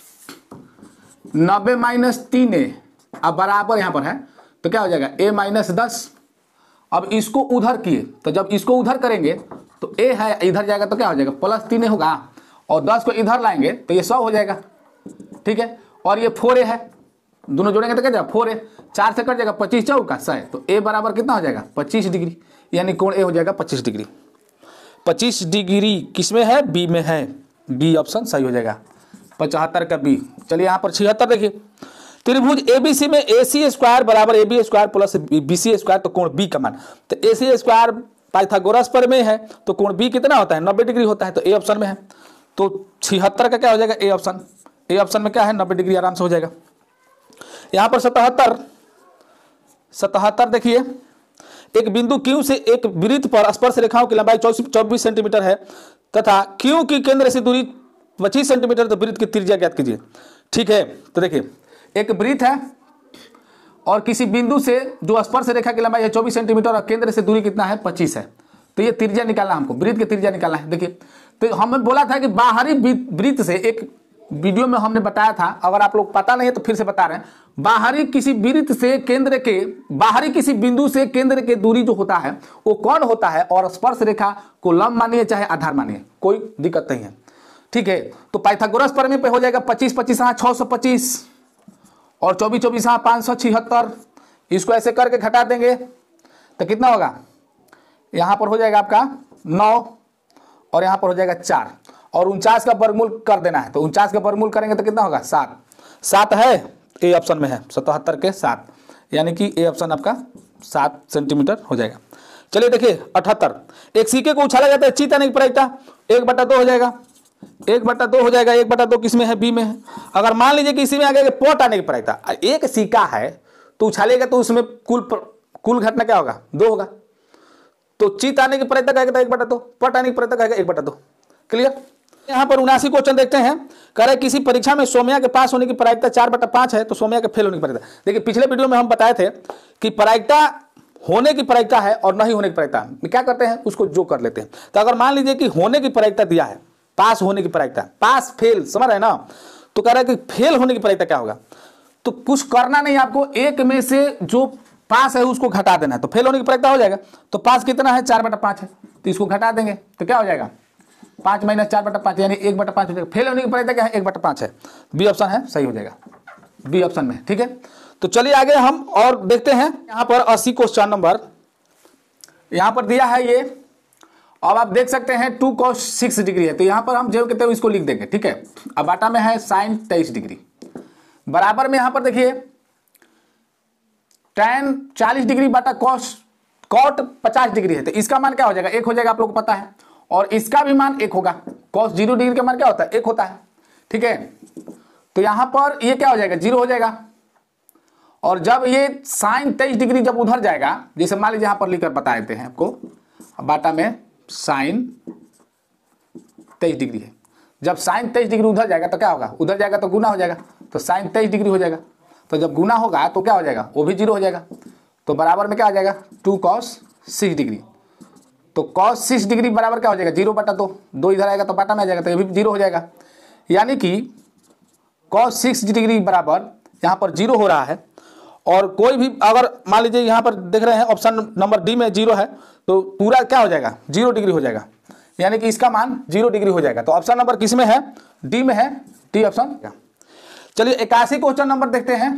नब्बे माइनस तीन ए अब बराबर यहां पर है, तो क्या हो जाएगा ए माइनस दस। अब इसको उधर किए, तो जब इसको उधर करेंगे तो ए है इधर जाएगा, तो क्या हो जाएगा प्लस तीन ए होगा, और दस को इधर लाएंगे तो ये सौ हो जाएगा। ठीक है, और ये फोर ए है, दोनों जोड़ेंगे तो क्या जाएगा फोर ए, चार से कट जाएगा पच्चीस चौका सौ, तो ए बराबर कितना हो जाएगा पच्चीस डिग्री, यानी कोण ए हो जाएगा पच्चीस डिग्री। पच्चीस डिग्री किसमें है, बी में है, बी ऑप्शन सही हो जाएगा, पचहत्तर का बी। चलिए यहाँ पर छिहत्तर देखिए, त्रिभुज एबीसी में ए सी स्क्वायर बराबर A B square plus B C square, तो कोण बी का मान, तो ए सी स्क्वायर पाइथागोरस पर में है, तो कोण बी कितना होता है नब्बे डिग्री होता है, तो ए ऑप्शन में है। तो छिहत्तर का क्या हो जाएगा ए ऑप्शन, ए ऑप्शन में क्या है नब्बे डिग्री आराम से हो जाएगा। यहाँ पर सतहत्तर सतहत्तर देखिए, एक बिंदु क्यू से एक वृत्त पर स्पर्श रेखाओं की लंबाई चौबीस सेंटीमीटर है तथा क्यू की केंद्र से दूरी पच्चीस सेंटीमीटर, तो वृत्त की त्रिज्या ज्ञात कीजिए। ठीक है, तो देखिए एक वृत्त है और किसी बिंदु से जो स्पर्श रेखा की लंबाई है चौबीस सेंटीमीटर और केंद्र से दूरी कितना है पच्चीस है, तो ये त्रिज्या निकालना हमको, वृत्त की त्रिज्या निकालना है। देखिए तो हमने बोला था कि बाहरी वृत्त से, एक वीडियो में हमने बताया था, अगर आप लोग पता नहीं है तो फिर से बता रहे हैं, बाहरी किसी वृत्त से केंद्र के, बाहरी किसी बिंदु से केंद्र के दूरी जो होता है वो कौन होता है, और स्पर्श रेखा को लंब मानिए चाहे आधार मानिए, कोई दिक्कत नहीं है, ठीक है। तो पाइथागोरस प्रमेय पे हो जाएगा पच्चीस पच्चीस हाँ छः सौ पच्चीस और चौबीस चौबीस हाँ पाँच सौ छिहत्तर, इसको ऐसे करके घटा देंगे तो कितना होगा, यहाँ पर हो जाएगा आपका नौ और यहाँ पर हो जाएगा चार, और उनचास का वर्गमूल कर देना है, तो उनचास का वर्गमूल करेंगे तो कितना होगा, सात। सात है, ए ऑप्शन में है, सतहत्तर के सात, यानी कि ए ऑप्शन आपका सात सेंटीमीटर हो जाएगा। चलिए देखिए अठहत्तर, एक सिक्के को उछाला जाता है चित आने की प्रायिकता एक बटा दो हो जाएगा, एक बटा दो हो जाएगा, एक बटा दो किसमें है, बी में है। अगर मान लीजिए कि इसी में आ गया पॉट आने की प्रायिकता, एक सिक्का है तो उछालेगा तो उसमें कुल कुल घटना क्या होगा, दो होगा, तो चित आने की प्रायिकता कहेगा एक बटा दो, पट आने की प्रायिकता कहेगा एक बटा दो। क्लियर। यहाँ पर उनासी क्वेश्चन देखते हैं, कह रहे किसी परीक्षा में सोम्या के पास होने की प्रायिकता चार बटा पाँच है तो सोम्या के फेल होने की प्रायिकता। देखिए पिछले वीडियो में हम बताए थे कि प्रायिकता होने की प्रायिकता है और नहीं होने की प्रायिकता, क्या करते हैं उसको जो कर लेते हैं। तो अगर मान लीजिए कि होने की प्रायिकता दिया है, पास होने की प्रायिकता, पास फेल समझ रहे हैं ना, तो कह रहा है कि फेल होने की प्रायिकता क्या होगा, तो कुछ करना नहीं, आपको एक में से जो पास है उसको घटा देना है, तो फेल होने की प्रायिकता हो जाएगा। तो पास कितना है, चार बटा पाँच है, तो इसको घटा देंगे तो क्या हो जाएगा, पाँच माइनस चार बटा पाँच यानी एक बटा पाँच हो जाएगा। फेल होने की प्रायिकता क्या है, एक बटा पाँच है, बी ऑप्शन है सही हो जाएगा, बी ऑप्शन में, ठीक है। तो चलिए आगे हम और देखते हैं। यहाँ पर अस्सी क्वेश्चन नंबर यहाँ पर दिया है ये, अब आप देख सकते हैं टू कॉस सिक्स डिग्री है, तो यहाँ पर हम जो कहते हैं इसको लिख देंगे, ठीक है। अब बाटा में है साइन तेईस डिग्री, बराबर में यहाँ पर देखिए टैन चालीस डिग्री बटा कॉस कॉट पचास डिग्री है, तो इसका मान क्या हो जाएगा, एक हो जाएगा, आप लोग को पता है, और इसका भी मान एक होगा, कॉस जीरो डिग्री का मान क्या होता है, एक होता है, ठीक है। तो यहाँ पर ये क्या हो जाएगा, जीरो हो जाएगा, और जब ये साइन तेईस डिग्री जब उधर जाएगा, जैसे मान लीजिए यहाँ पर लिखकर बता देते हैं आपको, बाटा में साइन तेईस डिग्री है, जब साइन तेईस डिग्री उधर जाएगा तो क्या होगा, उधर जाएगा तो गुना हो जाएगा, तो साइन तेईस डिग्री हो जाएगा, तो जब गुना होगा तो क्या हो जाएगा, वो भी जीरो हो जाएगा, तो बराबर में क्या आ जाएगा, टू कॉस सिक्स डिग्री, तो कॉस सिक्स डिग्री बराबर क्या हो जाएगा, जीरो बटा दो, दो इधर आएगा तो बाटा में आ जाएगा, तो ये भी जीरो हो जाएगा, यानी कि कॉस सिक्स डिग्री बराबर यहाँ पर जीरो हो रहा है। और कोई भी अगर मान लीजिए यहाँ पर देख रहे हैं ऑप्शन नंबर डी में जीरो है, तो पूरा क्या हो जाएगा, जीरो डिग्री हो जाएगा, यानी कि इसका मान जीरो डिग्री हो जाएगा। तो ऑप्शन नंबर किस में है, डी में है, डी ऑप्शन। चलिए इक्यासी क्वेश्चन नंबर देखते हैं।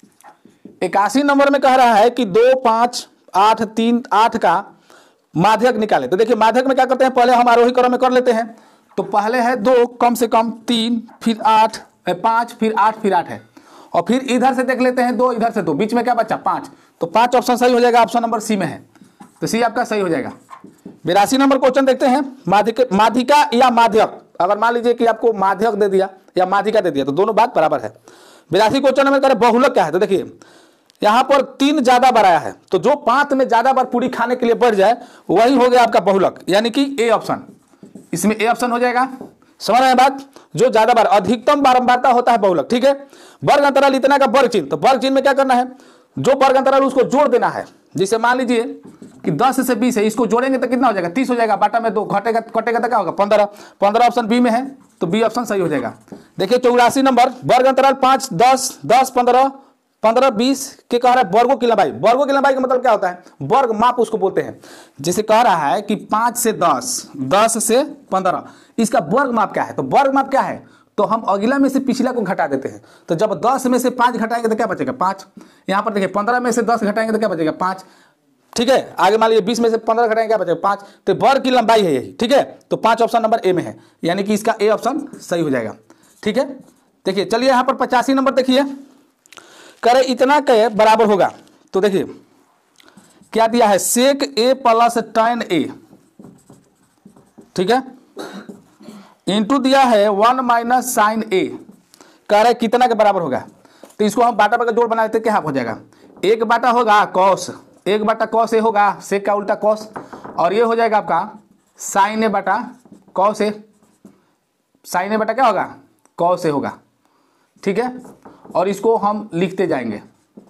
इक्यासी नंबर में कह रहा है कि दो पाँच आठ तीन आठ का माध्यक निकाले। तो देखिए माध्यक में क्या करते हैं, पहले हम आरोही क्रम में कर लेते हैं, तो पहले है दो कम से कम, तीन फिर आठ, पाँच फिर आठ फिर आठ है, और फिर इधर से देख लेते हैं दो, इधर से दो, बीच में क्या बचा, पाँच, तो पाँच ऑप्शन सही हो जाएगा, ऑप्शन नंबर सी में है, तो सी आपका सही हो जाएगा। बिरासी नंबर क्वेश्चन देखते हैं, माध्यक माध्यिका या माध्यक, अगर मान लीजिए कि आपको माध्यक दे दिया या माध्यिका दे दिया तो दोनों बात बराबर है। बिरासी क्वेश्चन नंबर करें बहुलक क्या है, तो देखिए यहाँ पर तीन ज्यादा बार आया है, तो जो पांच में ज्यादा बार पूरी खाने के लिए बढ़ जाए वही हो गया आपका बहुलक, यानी कि ए ऑप्शन, इसमें ए ऑप्शन हो जाएगा। समझ रहे हैं बात, जो ज्यादा बार अधिकतम बारंबारता होता है बहुलक, ठीक है। वर्ग अंतराल इतना का वर्ग चिन्ह, तो वर्ग चिन्ह में क्या करना है, जो वर्ग अंतराल उसको जोड़ देना है, जैसे मान लीजिए कि दस से बीस है, इसको जोड़ेंगे तो कितना हो जाएगा, तीस हो जाएगा, बाटा में दो, घटेगा कटेगा तो क्या होगा, पंद्रह, पंद्रह ऑप्शन बी में है, तो बी ऑप्शन सही हो जाएगा। देखिए चौरासी नंबर, वर्ग अंतराल पाँच दस दस पंद्रह पंद्रह बीस के कह रहा है वर्गों की लंबाई, वर्गों की लंबाई का मतलब क्या होता है, वर्ग माप उसको बोलते हैं। जैसे कह रहा है कि पाँच से दस, दस से पंद्रह, इसका वर्ग माप क्या है, तो वर्ग माप क्या है, तो हम अगला में से पिछला को घटा देते हैं, तो जब दस में से पाँच घटाएंगे तो क्या बचेगा, पाँच। यहाँ पर देखिए पंद्रह में से दस घटाएंगे तो क्या बचेगा, पाँच, ठीक है। आगे मान लीजिए बीस में से पंद्रह घटाएंगे क्या बचेगा, पाँच, तो वर्ग की लंबाई है यही, ठीक है। तो पाँच ऑप्शन नंबर ए में है, यानी कि इसका ए ऑप्शन सही हो जाएगा, ठीक है। देखिए चलिए यहाँ पर पचासी नंबर देखिए, करे इतना के बराबर होगा, तो देखिए क्या दिया है, सेक ए प्लस tan ए, ठीक है, इंटू दिया है वन माइनस साइन ए, कह रहे कितना के बराबर होगा, तो इसको हम बाटा बाटा जोड़ बना देते, क्या हो जाएगा, एक बाटा होगा कॉस, एक बाटा कॉस ए होगा, सेक का उल्टा कॉस, और ये हो जाएगा आपका साइन ए बाटा कॉस ए, साइन ए बाटा क्या होगा, कॉस ए होगा, ठीक है। और इसको हम लिखते जाएंगे।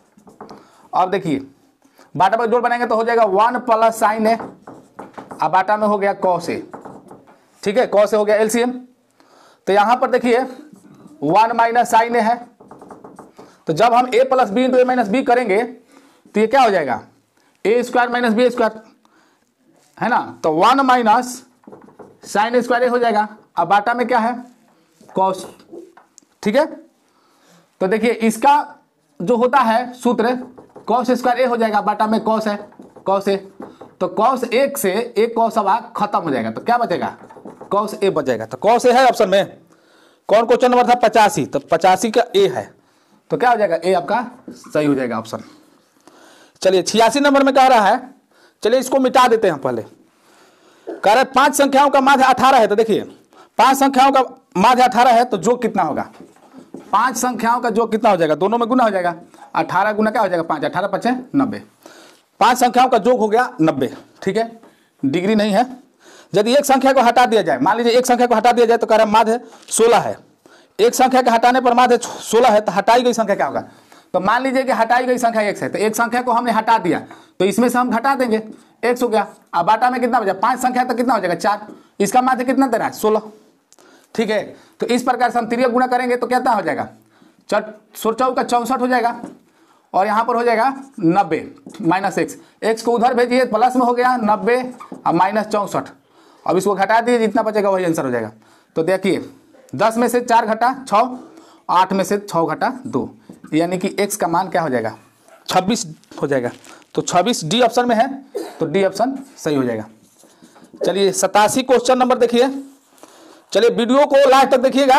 अब देखिए बाटा पर जोड़ बनाएंगे तो हो जाएगा वन प्लस साइन ए, अब बाटा में हो गया कॉस ए, ठीक है, कॉस ए हो गया एलसीएम। तो यहां पर देखिए वन माइनस साइन ए है, तो जब हम A plus B into A minus B करेंगे तो ये क्या हो जाएगा, A square minus B square है ना, तो one minus sine square A हो जाएगा। अब बाटा में क्या है, कॉस। ठीक है, तो देखिए इसका जो होता है सूत्र कॉस स्क्वायर ए हो जाएगा, बाटा में कॉस है, कॉस ए, तो कॉस एक से एक कॉस अब खत्म हो जाएगा, तो क्या बचेगा, कॉस ए बच जाएगा। तो कॉस ए है ऑप्शन में। कौन क्वेश्चन नंबर था, पचासी, तो पचासी का ए है, तो क्या हो जाएगा, ए आपका सही हो जाएगा ऑप्शन। चलिए छियासी नंबर में कह रहा है, चलिए इसको मिटा देते हैं पहले। कह रहे पांच संख्याओं का माध्य अठारह है, तो देखिए पांच संख्याओं का माध्य अठारह है, तो जो कितना होगा, पांच संख्याओं का जो कितना हो जाएगा, दोनों में गुना हो जाएगा, अठारह गुना क्या हो जाएगा, पांच, अठारह पचे नब्बे, पांच संख्याओं का जोग हो गया नब्बे। ठीक है, डिग्री नहीं है। यदि एक संख्या को हटा दिया जाए, मान लीजिए एक संख्या को हटा दिया जाए तो कह रहा है माध्य सोलह है, एक संख्या के हटाने पर माध्य सोलह है, तो हटाई गई संख्या क्या होगा, तो मान लीजिए कि हटाई गई संख्या एक है, तो एक संख्या को हमने हटा दिया तो इसमें से हम घटा देंगे, एक हो गया। अब बाटा में कितना बचा, पांच संख्या तो कितना हो जाएगा, चार, इसका माध्य कितना दे रहा है, सोलह। ठीक है, तो इस प्रकार से हम तिर्यक गुणा करेंगे तो कितना हो जाएगा, चौचौ का चौसठ हो जाएगा, और यहाँ पर हो जाएगा नब्बे माइनस एक्स, एक्स को उधर भेजिए प्लस में हो गया नब्बे और माइनस चौंसठ। अब इसको घटा दिए, जितना बचेगा वही आंसर हो जाएगा। तो देखिए दस में से चार घटा छः, आठ में से छः घटा दो, यानी कि एक्स का मान क्या हो जाएगा, छब्बीस हो जाएगा। तो छब्बीस डी ऑप्शन में है, तो डी ऑप्शन सही हो जाएगा। चलिए सतासी क्वेश्चन नंबर देखिए, चलिए वीडियो को लास्ट तक देखिएगा,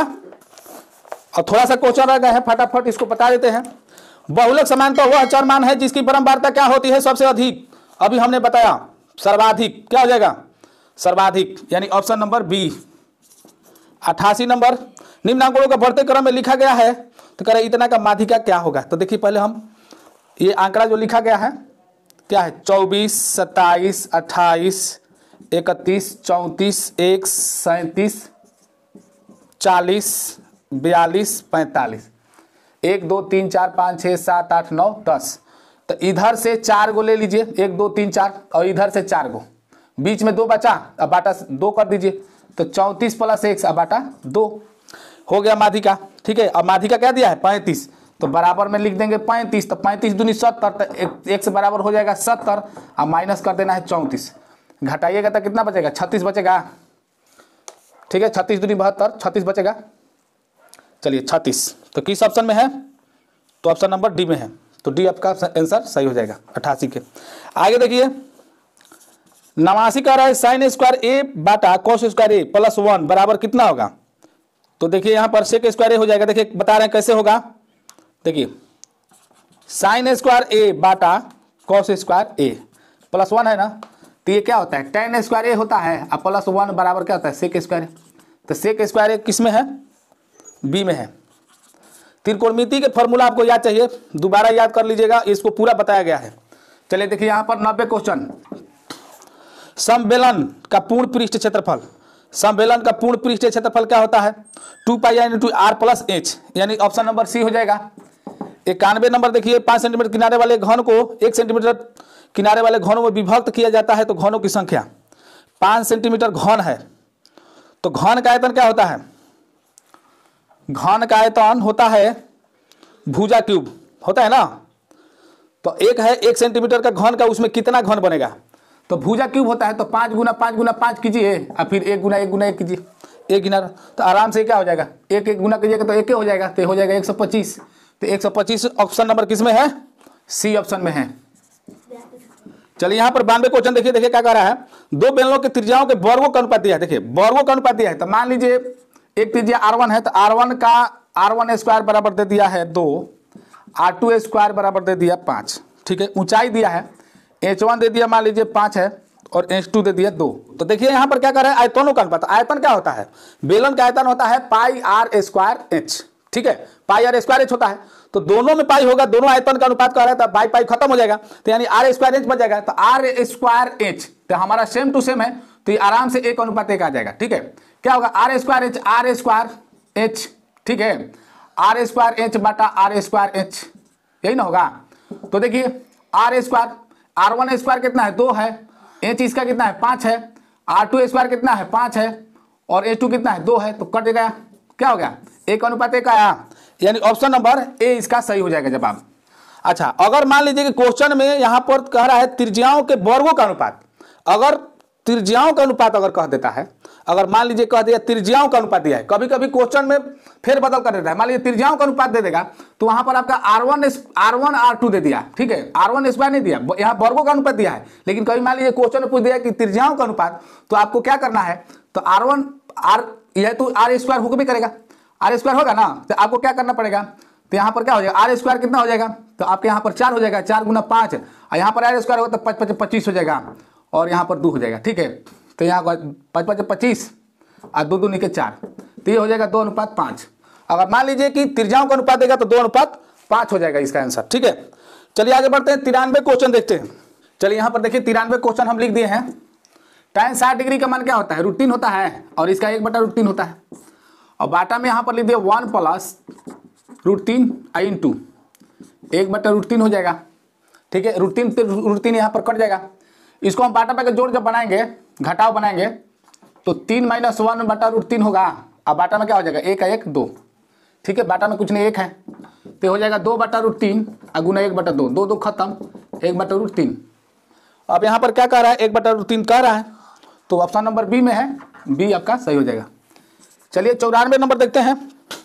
और थोड़ा सा क्वेश्चन रह गया है, फटाफट इसको बता देते हैं। बहुलक समानता वह चर मान है जिसकी परम्परता क्या होती है, सबसे अधिक। अभी हमने बताया सर्वाधिक, क्या हो जाएगा, सर्वाधिक, यानी ऑप्शन नंबर बी। अट्ठासी नंबर, निम्न आंकड़ों का बढ़ते क्रम में लिखा गया है, तो कह रहे इतना का माध्यिका क्या होगा। तो देखिए पहले हम ये आंकड़ा जो लिखा गया है क्या है, चौबीस, सत्ताईस, अट्ठाईस, इकतीस, चौंतीस, एक, सैंतीस, चालीस, बयालीस, पैंतालीस, एक दो तीन चार पाँच छः सात आठ नौ दस। तो इधर से चार गो ले लीजिए, एक दो तीन चार, और इधर से चार गो, बीच में दो बचा, अब बाटा दो कर दीजिए, तो चौंतीस प्लस एक, अब बाटा दो हो गया माध्यिका। ठीक है, अब माध्यिका क्या दिया है, पैंतीस, तो बराबर में लिख देंगे पैंतीस, तो पैंतीस दूनी सत्तर, तो एक, एक से बराबर हो जाएगा सत्तर, अब माइनस कर देना है चौंतीस, घटाइएगा तो कितना बचेगा, छत्तीस बचेगा। ठीक है, छत्तीस दूनी बहत्तर, छत्तीस बचेगा। चलिए छत्तीस, तो किस ऑप्शन में है, तो ऑप्शन नंबर डी में है, तो डी आपका आंसर सही हो जाएगा अट्ठासी के। आगे देखिए नवासी का रहा है साइन स्क्वायर ए बाटा cos square A plus one बराबर कितना होगा। तो देखिए यहाँ पर सेक स्क्वायर ए हो जाएगा, देखिए बता रहे हैं कैसे होगा। देखिए साइन स्क्वायर ए बाटा cos square A plus one है ना, तो ये क्या होता है, टेन स्क्वायर ए होता है, और प्लस वन बराबर क्या होता है, सेक स्क्वायर ए। तो सेक स्क्वायर ए किस में है, बी में है। त्रिकोणमिति के फॉर्मूला आपको याद चाहिए, दोबारा याद कर लीजिएगा, इसको पूरा बताया गया है। चलिए देखिए यहाँ पर नब्बे क्वेश्चन, समबेलन का पूर्ण पृष्ठ क्षेत्रफल, समबेलन का पूर्ण पृष्ठ क्षेत्रफल क्या होता है, two pi R into R plus H, यानी ऑप्शन नंबर सी हो जाएगा। इक्यानवे नंबर देखिए पाँच सेंटीमीटर किनारे वाले घन को एक सेंटीमीटर किनारे वाले घनों में विभक्त किया जाता है, तो घनों की संख्या पाँच सेंटीमीटर घन है, तो घन का आयतन क्या होता है, घन का आयतन होता है भुजा क्यूब होता है ना। तो एक है एक सेंटीमीटर का घन का, उसमें कितना घन बनेगा, तो भुजा क्यूब होता है, तो पाँच गुना पाँच गुना पाँच कीजिए, और फिर एक गुना एक गुना एक कीजिए, एक गिना, तो आराम से क्या हो जाएगा, एक एक गुना कीजिएगा तो एक हो जाएगा, तो हो जाएगा एक सौ पच्चीस। तो एक सौ पच्चीस ऑप्शन नंबर किस में है, सी ऑप्शन में है। चलिए यहाँ पर बानवे क्वेश्चन देखिए, देखिए क्या कह रहा है, दो बेलनों के त्रिज्याओं के वर्गों का अनुपात दिया है। देखिए वर्गों का अनुपात दिया है, तो मान लीजिए एक त्रिज्या आर वन है, तो आर वन का आर वन स्क्वायर बराबर दे दिया है दो, आर टू स्क्वायर बराबर दे दिया पाँच। ठीक है, ऊंचाई दिया है, एच वन दे दिया मान लीजिए पाँच है, और एच टू दे दिया दो। तो देखिए यहाँ पर क्या कर रहे हैं, आयतनों का अनुपात। आयतन क्या होता है, बेलन का आयतन होता है पाई आर स्क्वायर एच। ठीक है, पाई आर स्क्वायर एच होता है, तो दोनों में पाई होगा, दोनों आयतन का अनुपात कर रहा है, तो पाई पाई खत्म हो जाएगा, तो यानी आर स्क्वायर एच बच जाएगा। तो आर स्क्वायर एच तो हमारा सेम टू सेम है, तो ये आराम से एक अनुपात एक आ जाएगा। ठीक है, क्या होगा, R square H R square H. ठीक है, आर स्क्वायर एच बटा आर स्क्वायर एच, यही ना होगा। तो देखिए R square, R one square कितना है, दो है, एच इसका कितना है, पाँच है, आर टू स्क्वायर कितना है, पाँच है, और एच टू कितना है, दो है, तो कट गया, क्या हो गया, एक अनुपात एक आया, यानी ऑप्शन नंबर ए इसका सही हो जाएगा जवाब। अच्छा, अगर मान लीजिए कि क्वेश्चन में यहां पर कह रहा है त्रिज्याओं के वर्गों का अनुपात, अगर त्रिज्याओं का अनुपात अगर कह देता है, अगर मान लीजिए कह दिया त्रिज्याओं का अनुपात दिया है, कभी कभी क्वेश्चन में फेर बदल कर देता है, मान लीजिए त्रिज्याओं का अनुपात दे देगा तो वहां पर आपका R one R one R two दे दिया, ठीक है, आर वन स्क्वायर नहीं दिया, यहाँ वर्गों का अनुपात दिया है, लेकिन कभी मान लीजिए क्वेश्चन में पूछ दिया कि त्रिज्याओं का अनुपात, तो आपको क्या करना है, तो आर वन आर यह तो आर स्क्वायर होकर भी करेगा, आर स्क्वायर होगा ना, तो आपको क्या करना पड़ेगा, तो यहाँ पर क्या हो जाएगा, आर स्क्वायर कितना हो जाएगा, तो आपके यहाँ पर चार हो जाएगा, चार गुना पाँच, और यहाँ पर आर स्क्वायर होगा तो पच पच पच्चीस हो जाएगा, और यहाँ पर दो हो जाएगा, ठीक है, तो यहाँ पच पच पच्चीस और दो दो निके चार, तो ये हो जाएगा दो अनुपात पाँच। अगर मान लीजिए कि त्रिज्याओं का अनुपात देगा तो दो अनुपात पाँच हो जाएगा इसका आंसर, ठीक है। चलिए आगे बढ़ते हैं, तिरानवे क्वेश्चन देखते हैं। चलिए यहाँ पर देखिए तिरानवे क्वेश्चन हम लिख दिए हैं। tan साठ डिग्री का मान क्या होता है, रूट तीन होता है, और इसका एक बटा रूट तीन होता है, और बाटा में यहाँ पर लिख दिया वन प्लस रूट तीन आई इन टू, एक बटा रूट तीन हो जाएगा, ठीक है, रूट तीन रूट तीन यहाँ पर कट जाएगा, इसको हम बाटा पे जोड़ जब बनाएंगे, घटाव बनाएंगे, तो तीन माइनस वन बटा रूट तीन होगा, अब बाटा में क्या हो जाएगा, एक का एक दो, ठीक है, बाटा में कुछ नहीं एक है, तो हो जाएगा दो बटा रूट तीन गुना एक बटा दो, दो दो खत्म, एक बटा रूट तीन। अब यहाँ पर क्या कह रहा है, एक बटा रूट तीन कह रहा है, तो ऑप्शन नंबर बी में है, बी आपका सही हो जाएगा। चलिए चौरानवे नंबर देखते हैं।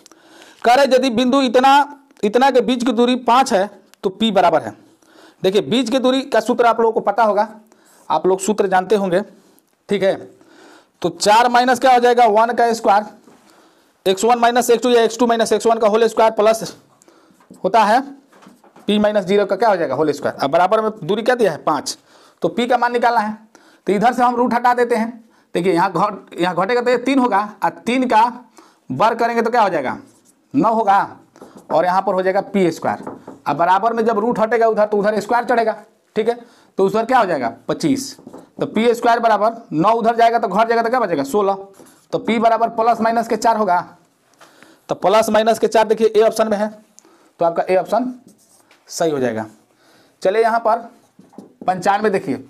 कह रहे यदि बिंदु इतना इतना के बीच की दूरी पाँच है तो पी बराबर है। देखिए बीच की दूरी का सूत्र आप लोगों को पता होगा, आप लोग सूत्र जानते होंगे, ठीक है, तो चार माइनस क्या हो जाएगा, वन का square, X one minus X two या X two minus X one का होल स्क्वायर प्लस होता है पी माइनस जीरो का क्या हो जाएगा होल स्क्वायर। अब बराबर में दूरी क्या दिया है पाँच, तो पी का मान निकालना है, तो इधर से हम रूट हटा देते हैं। देखिए यहाँ घट यहाँ घटेगा तो ये तीन होगा, और तीन का वर्ग करेंगे तो क्या हो जाएगा, नौ होगा, और यहाँ पर हो जाएगा पी स्क्वायर। अब बराबर में जब रूट हटेगा उधर तो उधर स्क्वायर चढ़ेगा, ठीक है, तो उधर क्या हो जाएगा पच्चीस, तो पी स्क्वायर बराबर नौ उधर जाएगा तो घट जाएगा तो क्या बचेगा सोलह, तो पी बराबर प्लस माइनस के चार होगा, तो प्लस माइनस के चार देखिए ए ऑप्शन में है, तो आपका ए ऑप्शन सही हो जाएगा। चलिए यहाँ पर पंचानवे देखिए,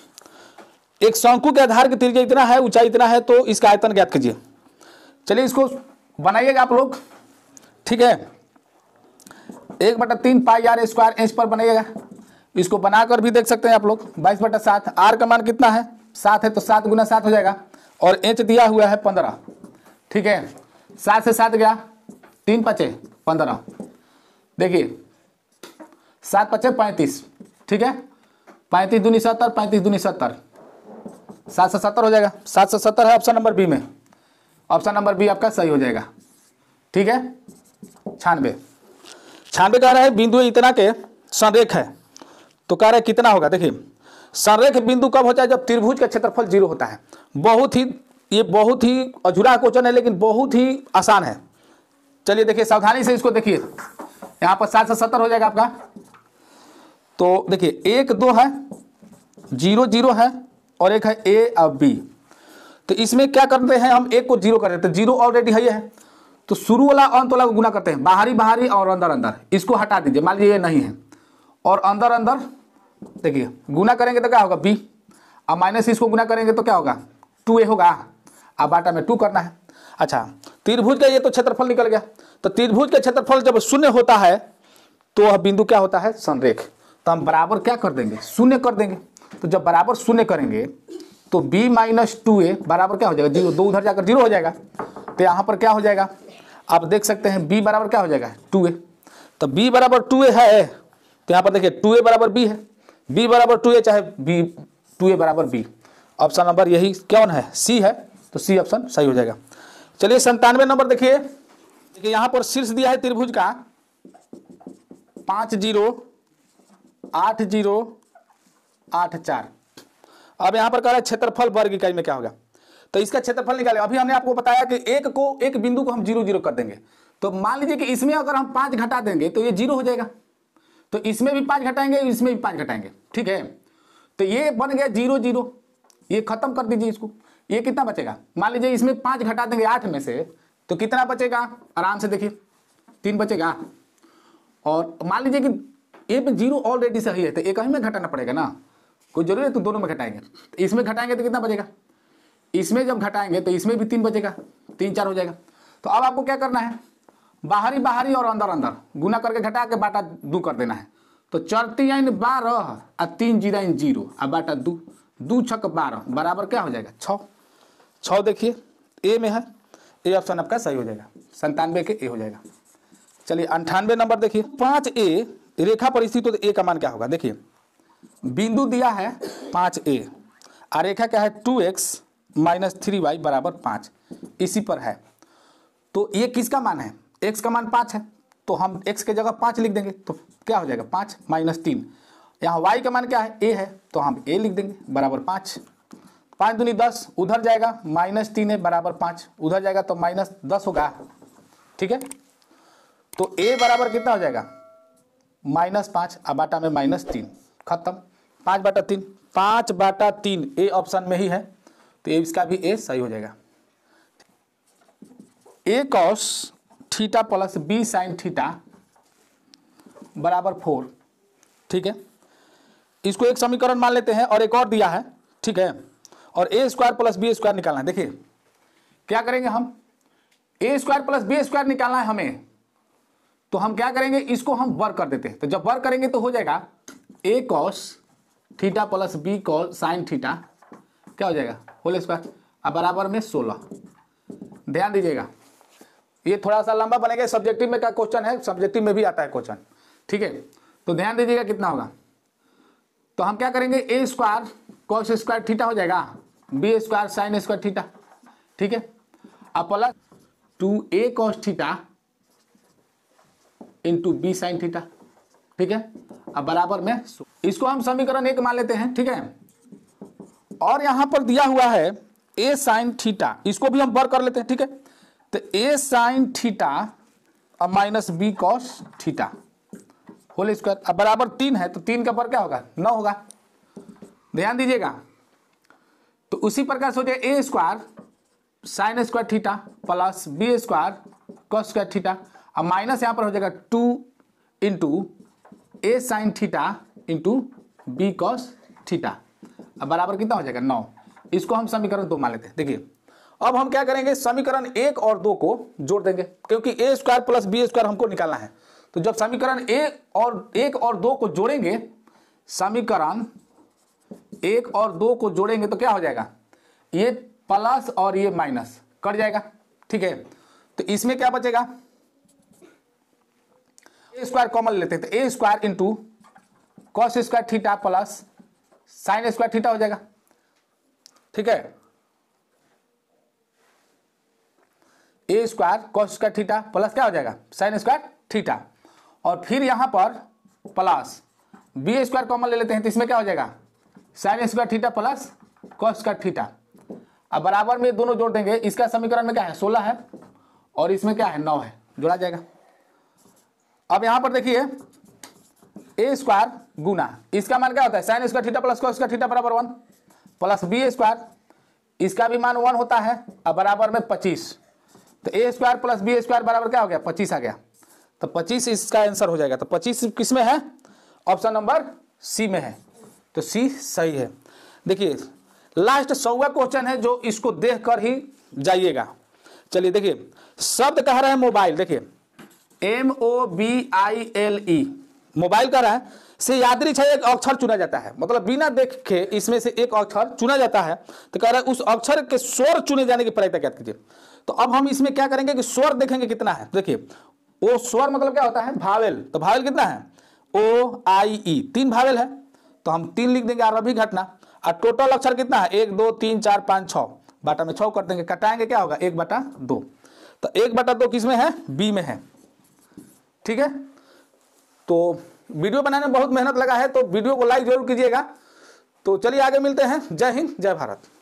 एक शंकु के आधार की त्रिज्या इतना है, ऊंचाई इतना है, तो इसका आयतन ज्ञात कीजिए। चलिए इसको बनाइएगा आप लोग, ठीक है, एक बटा तीन पाई आर स्क्वायर इंच पर बनाइएगा, इसको बनाकर भी देख सकते हैं आप लोग। बाईस बटा सात, आर का मान कितना है, सात है, तो सात गुना सात हो जाएगा, और इंच दिया हुआ है पंद्रह, ठीक है, सात से सात गया, तीन पचे पंद्रह, देखिए सात पचे पैंतीस, ठीक है, पैंतीस दूनी सत्तर, पैंतीस दूनी सत्तर, सात से सत्तर हो जाएगा, सात से सत्तर है ऑप्शन नंबर बी में, ऑप्शन नंबर बी आपका सही हो जाएगा, ठीक है। छियानवे छियानवे कह रहा है बिंदु इतना के संरेख है, तो कह रहा है कितना होगा। देखिए संरेख बिंदु कब होता है, जब त्रिभुज का क्षेत्रफल जीरो होता है। बहुत ही ये बहुत ही अधूरा क्वेश्चन है, लेकिन बहुत ही आसान है। चलिए देखिए सावधानी से इसको देखिए, यहाँ पर सात से सत्तर हो जाएगा आपका, तो देखिए एक दो है, जीरो जीरो है, और एक है ए और बी, तो इसमें क्या करते हैं हम, एक को जीरो कर देते हैं, जीरो ऑलरेडी है, है तो शुरू वाला अंत वाला को गुना करते हैं, बाहरी बाहरी और अंदर अंदर, इसको हटा दीजिए, मान लीजिए ये नहीं है, और अंदर अंदर देखिए गुना करेंगे तो क्या होगा बी, अब माइनस इसको गुना करेंगे तो क्या होगा टू ए होगा, अब बाटा में टू करना है। अच्छा त्रिभुज का ये तो क्षेत्रफल निकल गया, तो त्रिभुज का क्षेत्रफल जब शून्य होता है तो वह बिंदु क्या होता है, संरेख, तो हम बराबर क्या कर देंगे, शून्य कर देंगे, तो जब बराबर शून्य करेंगे तो b माइनस टू ए बराबर क्या हो जाएगा, जीरो, दो उधर जाकर जीरो हो जाएगा, तो यहाँ पर क्या हो जाएगा, आप देख सकते हैं b बराबर क्या हो जाएगा टू ए, तो b बराबर टू ए है, तो यहाँ पर देखिए टू ए बराबर b है, b बराबर टू ए चाहे b टू ए बराबर b, ऑप्शन नंबर यही कौन है, सी है, तो सी ऑप्शन सही हो जाएगा। चलिए संतानवे नंबर देखिए, देखिए यहाँ पर शीर्ष दिया है त्रिभुज का पाँच जीरो आठ जीरो आठ चार। अब यहाँ पर कह रहा है क्षेत्रफल वर्ग इकाई में क्या होगा, तो इसका क्षेत्रफल निकाले। अभी हमने आपको बताया कि एक को एक बिंदु को हम जीरो जीरो कर देंगे, तो मान लीजिए कि इसमें अगर हम पाँच घटा देंगे तो ये जीरो हो जाएगा, तो इसमें भी पाँच घटाएंगे, इसमें भी पाँच घटाएंगे, ठीक है, तो ये बन गया जीरो जीरो, ये खत्म कर दीजिए इसको, ये कितना बचेगा, मान लीजिए इसमें पाँच घटा देंगे आठ में से, तो कितना बचेगा, आराम से देखिए तीन बचेगा, और मान लीजिए कि ये पे जीरो ऑलरेडी सही है, तो एक ही में घटाना पड़ेगा ना, कोई जरूरी है तो दोनों में घटाएंगे, तो इसमें घटाएंगे तो कितना बचेगा, इसमें जब घटाएंगे तो इसमें भी तीन बचेगा, तीन चार हो जाएगा। तो अब आपको क्या करना है, बाहरी बाहरी और अंदर अंदर गुना करके घटा के बाटा दो कर देना है। तो चरती आइन बारह और तीन जीरा इन जीरो और बाटा दो, दो छक बारह बराबर क्या हो जाएगा छः। छः देखिए ए में है, ए ऑप्शन आपका सही हो जाएगा, संतानवे के ए हो जाएगा। चलिए अंठानवे नंबर देखिए, पाँच ए रेखा पर स्थित हो तो ए का मान क्या होगा। देखिए बिंदु दिया है पाँच ए और रेखा क्या है two X minus three Y बराबर पाँच, इसी पर है। तो ये किसका मान है, x का मान पाँच है, तो हम x के जगह पाँच लिख देंगे तो क्या हो जाएगा पाँच माइनस तीन। यहाँ y का मान क्या है a है, तो हम a लिख देंगे बराबर पाँच। पाँच दूनी दस, उधर जाएगा माइनस तीन है बराबर पाँच, उधर जाएगा तो माइनस दस होगा। ठीक है, तो a बराबर कितना हो जाएगा माइनस पाँच, अब बाटा में माइनस तीन, खत्म। पाँच बाटा तीन, पाँच बाटा तीन ए ऑप्शन में ही है, तो इसका भी ए सही हो जाएगा। A cos theta plus B sine theta बराबर फोर। ठीक है, इसको एक समीकरण मान लेते हैं और एक और दिया है। ठीक है, और A square plus B square निकालना है। देखिए क्या करेंगे हम, A square plus B square निकालना है हमें, तो हम क्या करेंगे इसको हम वर्ग कर देते हैं। तो जब वर्ग करेंगे तो हो जाएगा A cos theta plus B cos sine theta क्या हो जाएगा होल स्क्वायर अब बराबर में सोलह। ध्यान दीजिएगा ये थोड़ा सा लंबा बनेगा, सब्जेक्टिव में का क्वेश्चन है, सब्जेक्टिव में भी आता है क्वेश्चन। ठीक है, तो ध्यान दीजिएगा कितना होगा। तो हम क्या करेंगे A square cos square theta हो जाएगा B square sine square theta. ठीक है, अब plus two A cos theta into B sine theta. ठीक है, अब बराबर में इसको हम समीकरण एक मान लेते हैं। ठीक है, और यहां पर दिया हुआ है ए साइन थीटा, इसको भी हम वर्ग कर लेते हैं। ठीक है, तो ए साइन थीटा और minus B cos theta whole square अब बराबर तीन है, तो तीन का पर क्या होगा नौ होगा। ध्यान दीजिएगा, तो उसी प्रकार से हो जाएगा A square sine square theta plus B square cos square theta, अब माइनस यहां पर हो जाएगा two into A sine theta into B cos theta, अब बराबर कितना हो जाएगा नौ। इसको हम समीकरण दो मान लेते हैं। देखिए अब हम क्या करेंगे, समीकरण एक और दो को जोड़ देंगे, क्योंकि A square plus B square हमको निकालना है। तो जब समीकरण एक और एक और दो को जोड़ेंगे, समीकरण एक और दो को जोड़ेंगे तो क्या हो जाएगा, ये प्लस और ये माइनस कट जाएगा। ठीक है, तो इसमें क्या बचेगा, ए स्क्वायर कॉमन लेते हैं, तो A square into cos square theta plus sine square theta हो जाएगा। ठीक है, A square cos square theta plus क्या हो जाएगा साइन स्क्वायर थीटा, और फिर यहां पर प्लस बी स्क्वायर कॉमन ले लेते हैं, तो इसमें क्या हो जाएगा sine square theta plus cos square theta, अब बराबर में दोनों जोड़ देंगे। इसका समीकरण में क्या है सोलह है और इसमें क्या है नौ है, जोड़ा जाएगा। अब यहां पर देखिए ए स्क्वायर गुना इसका मान क्या होता है sine square theta plus cos square theta बराबर वन, प्लस बी स्क्वायर इसका भी मान वन होता है, अब बराबर में पच्चीस, तो A square plus B square बराबर क्या हो गया पच्चीस आ गया, तो पच्चीस इसका आंसर हो जाएगा। तो पच्चीस किस में है, ऑप्शन नंबर सी में है, तो सी सही है। देखिए लास्ट सौवा क्वेश्चन है जो इसको देख कर ही जाइएगा। चलिए देखिए शब्द कह रहे हैं मोबाइल, देखिए M O B I L E mobile कह रहा है, से यादृच्छिक एक अक्षर चुना जाता है, मतलब बिना देखे इसमें से एक अक्षर चुना जाता है। तो कह रहा है उस अक्षर के स्वर चुने जाने की प्रक्रिया क्या कीजिए। तो अब हम इसमें क्या करेंगे कि स्वर देखेंगे कितना है। देखिए वो स्वर मतलब क्या होता है भावेल, तो भावेल कितना है ओ आई ई, तीन भावेल है, तो हम तीन लिख देंगे आरंभिक घटना, और टोटल अक्षर कितना है एक दो तीन चार पाँच छः, बाटा में छः कर देंगे, कटाएंगे क्या होगा एक बटा दो, तो एक बटा दो किस में है बी में है। ठीक है, तो वीडियो बनाने में बहुत मेहनत लगा है, तो वीडियो को लाइक जरूर कीजिएगा। तो चलिए आगे मिलते हैं, जय हिंद जय भारत।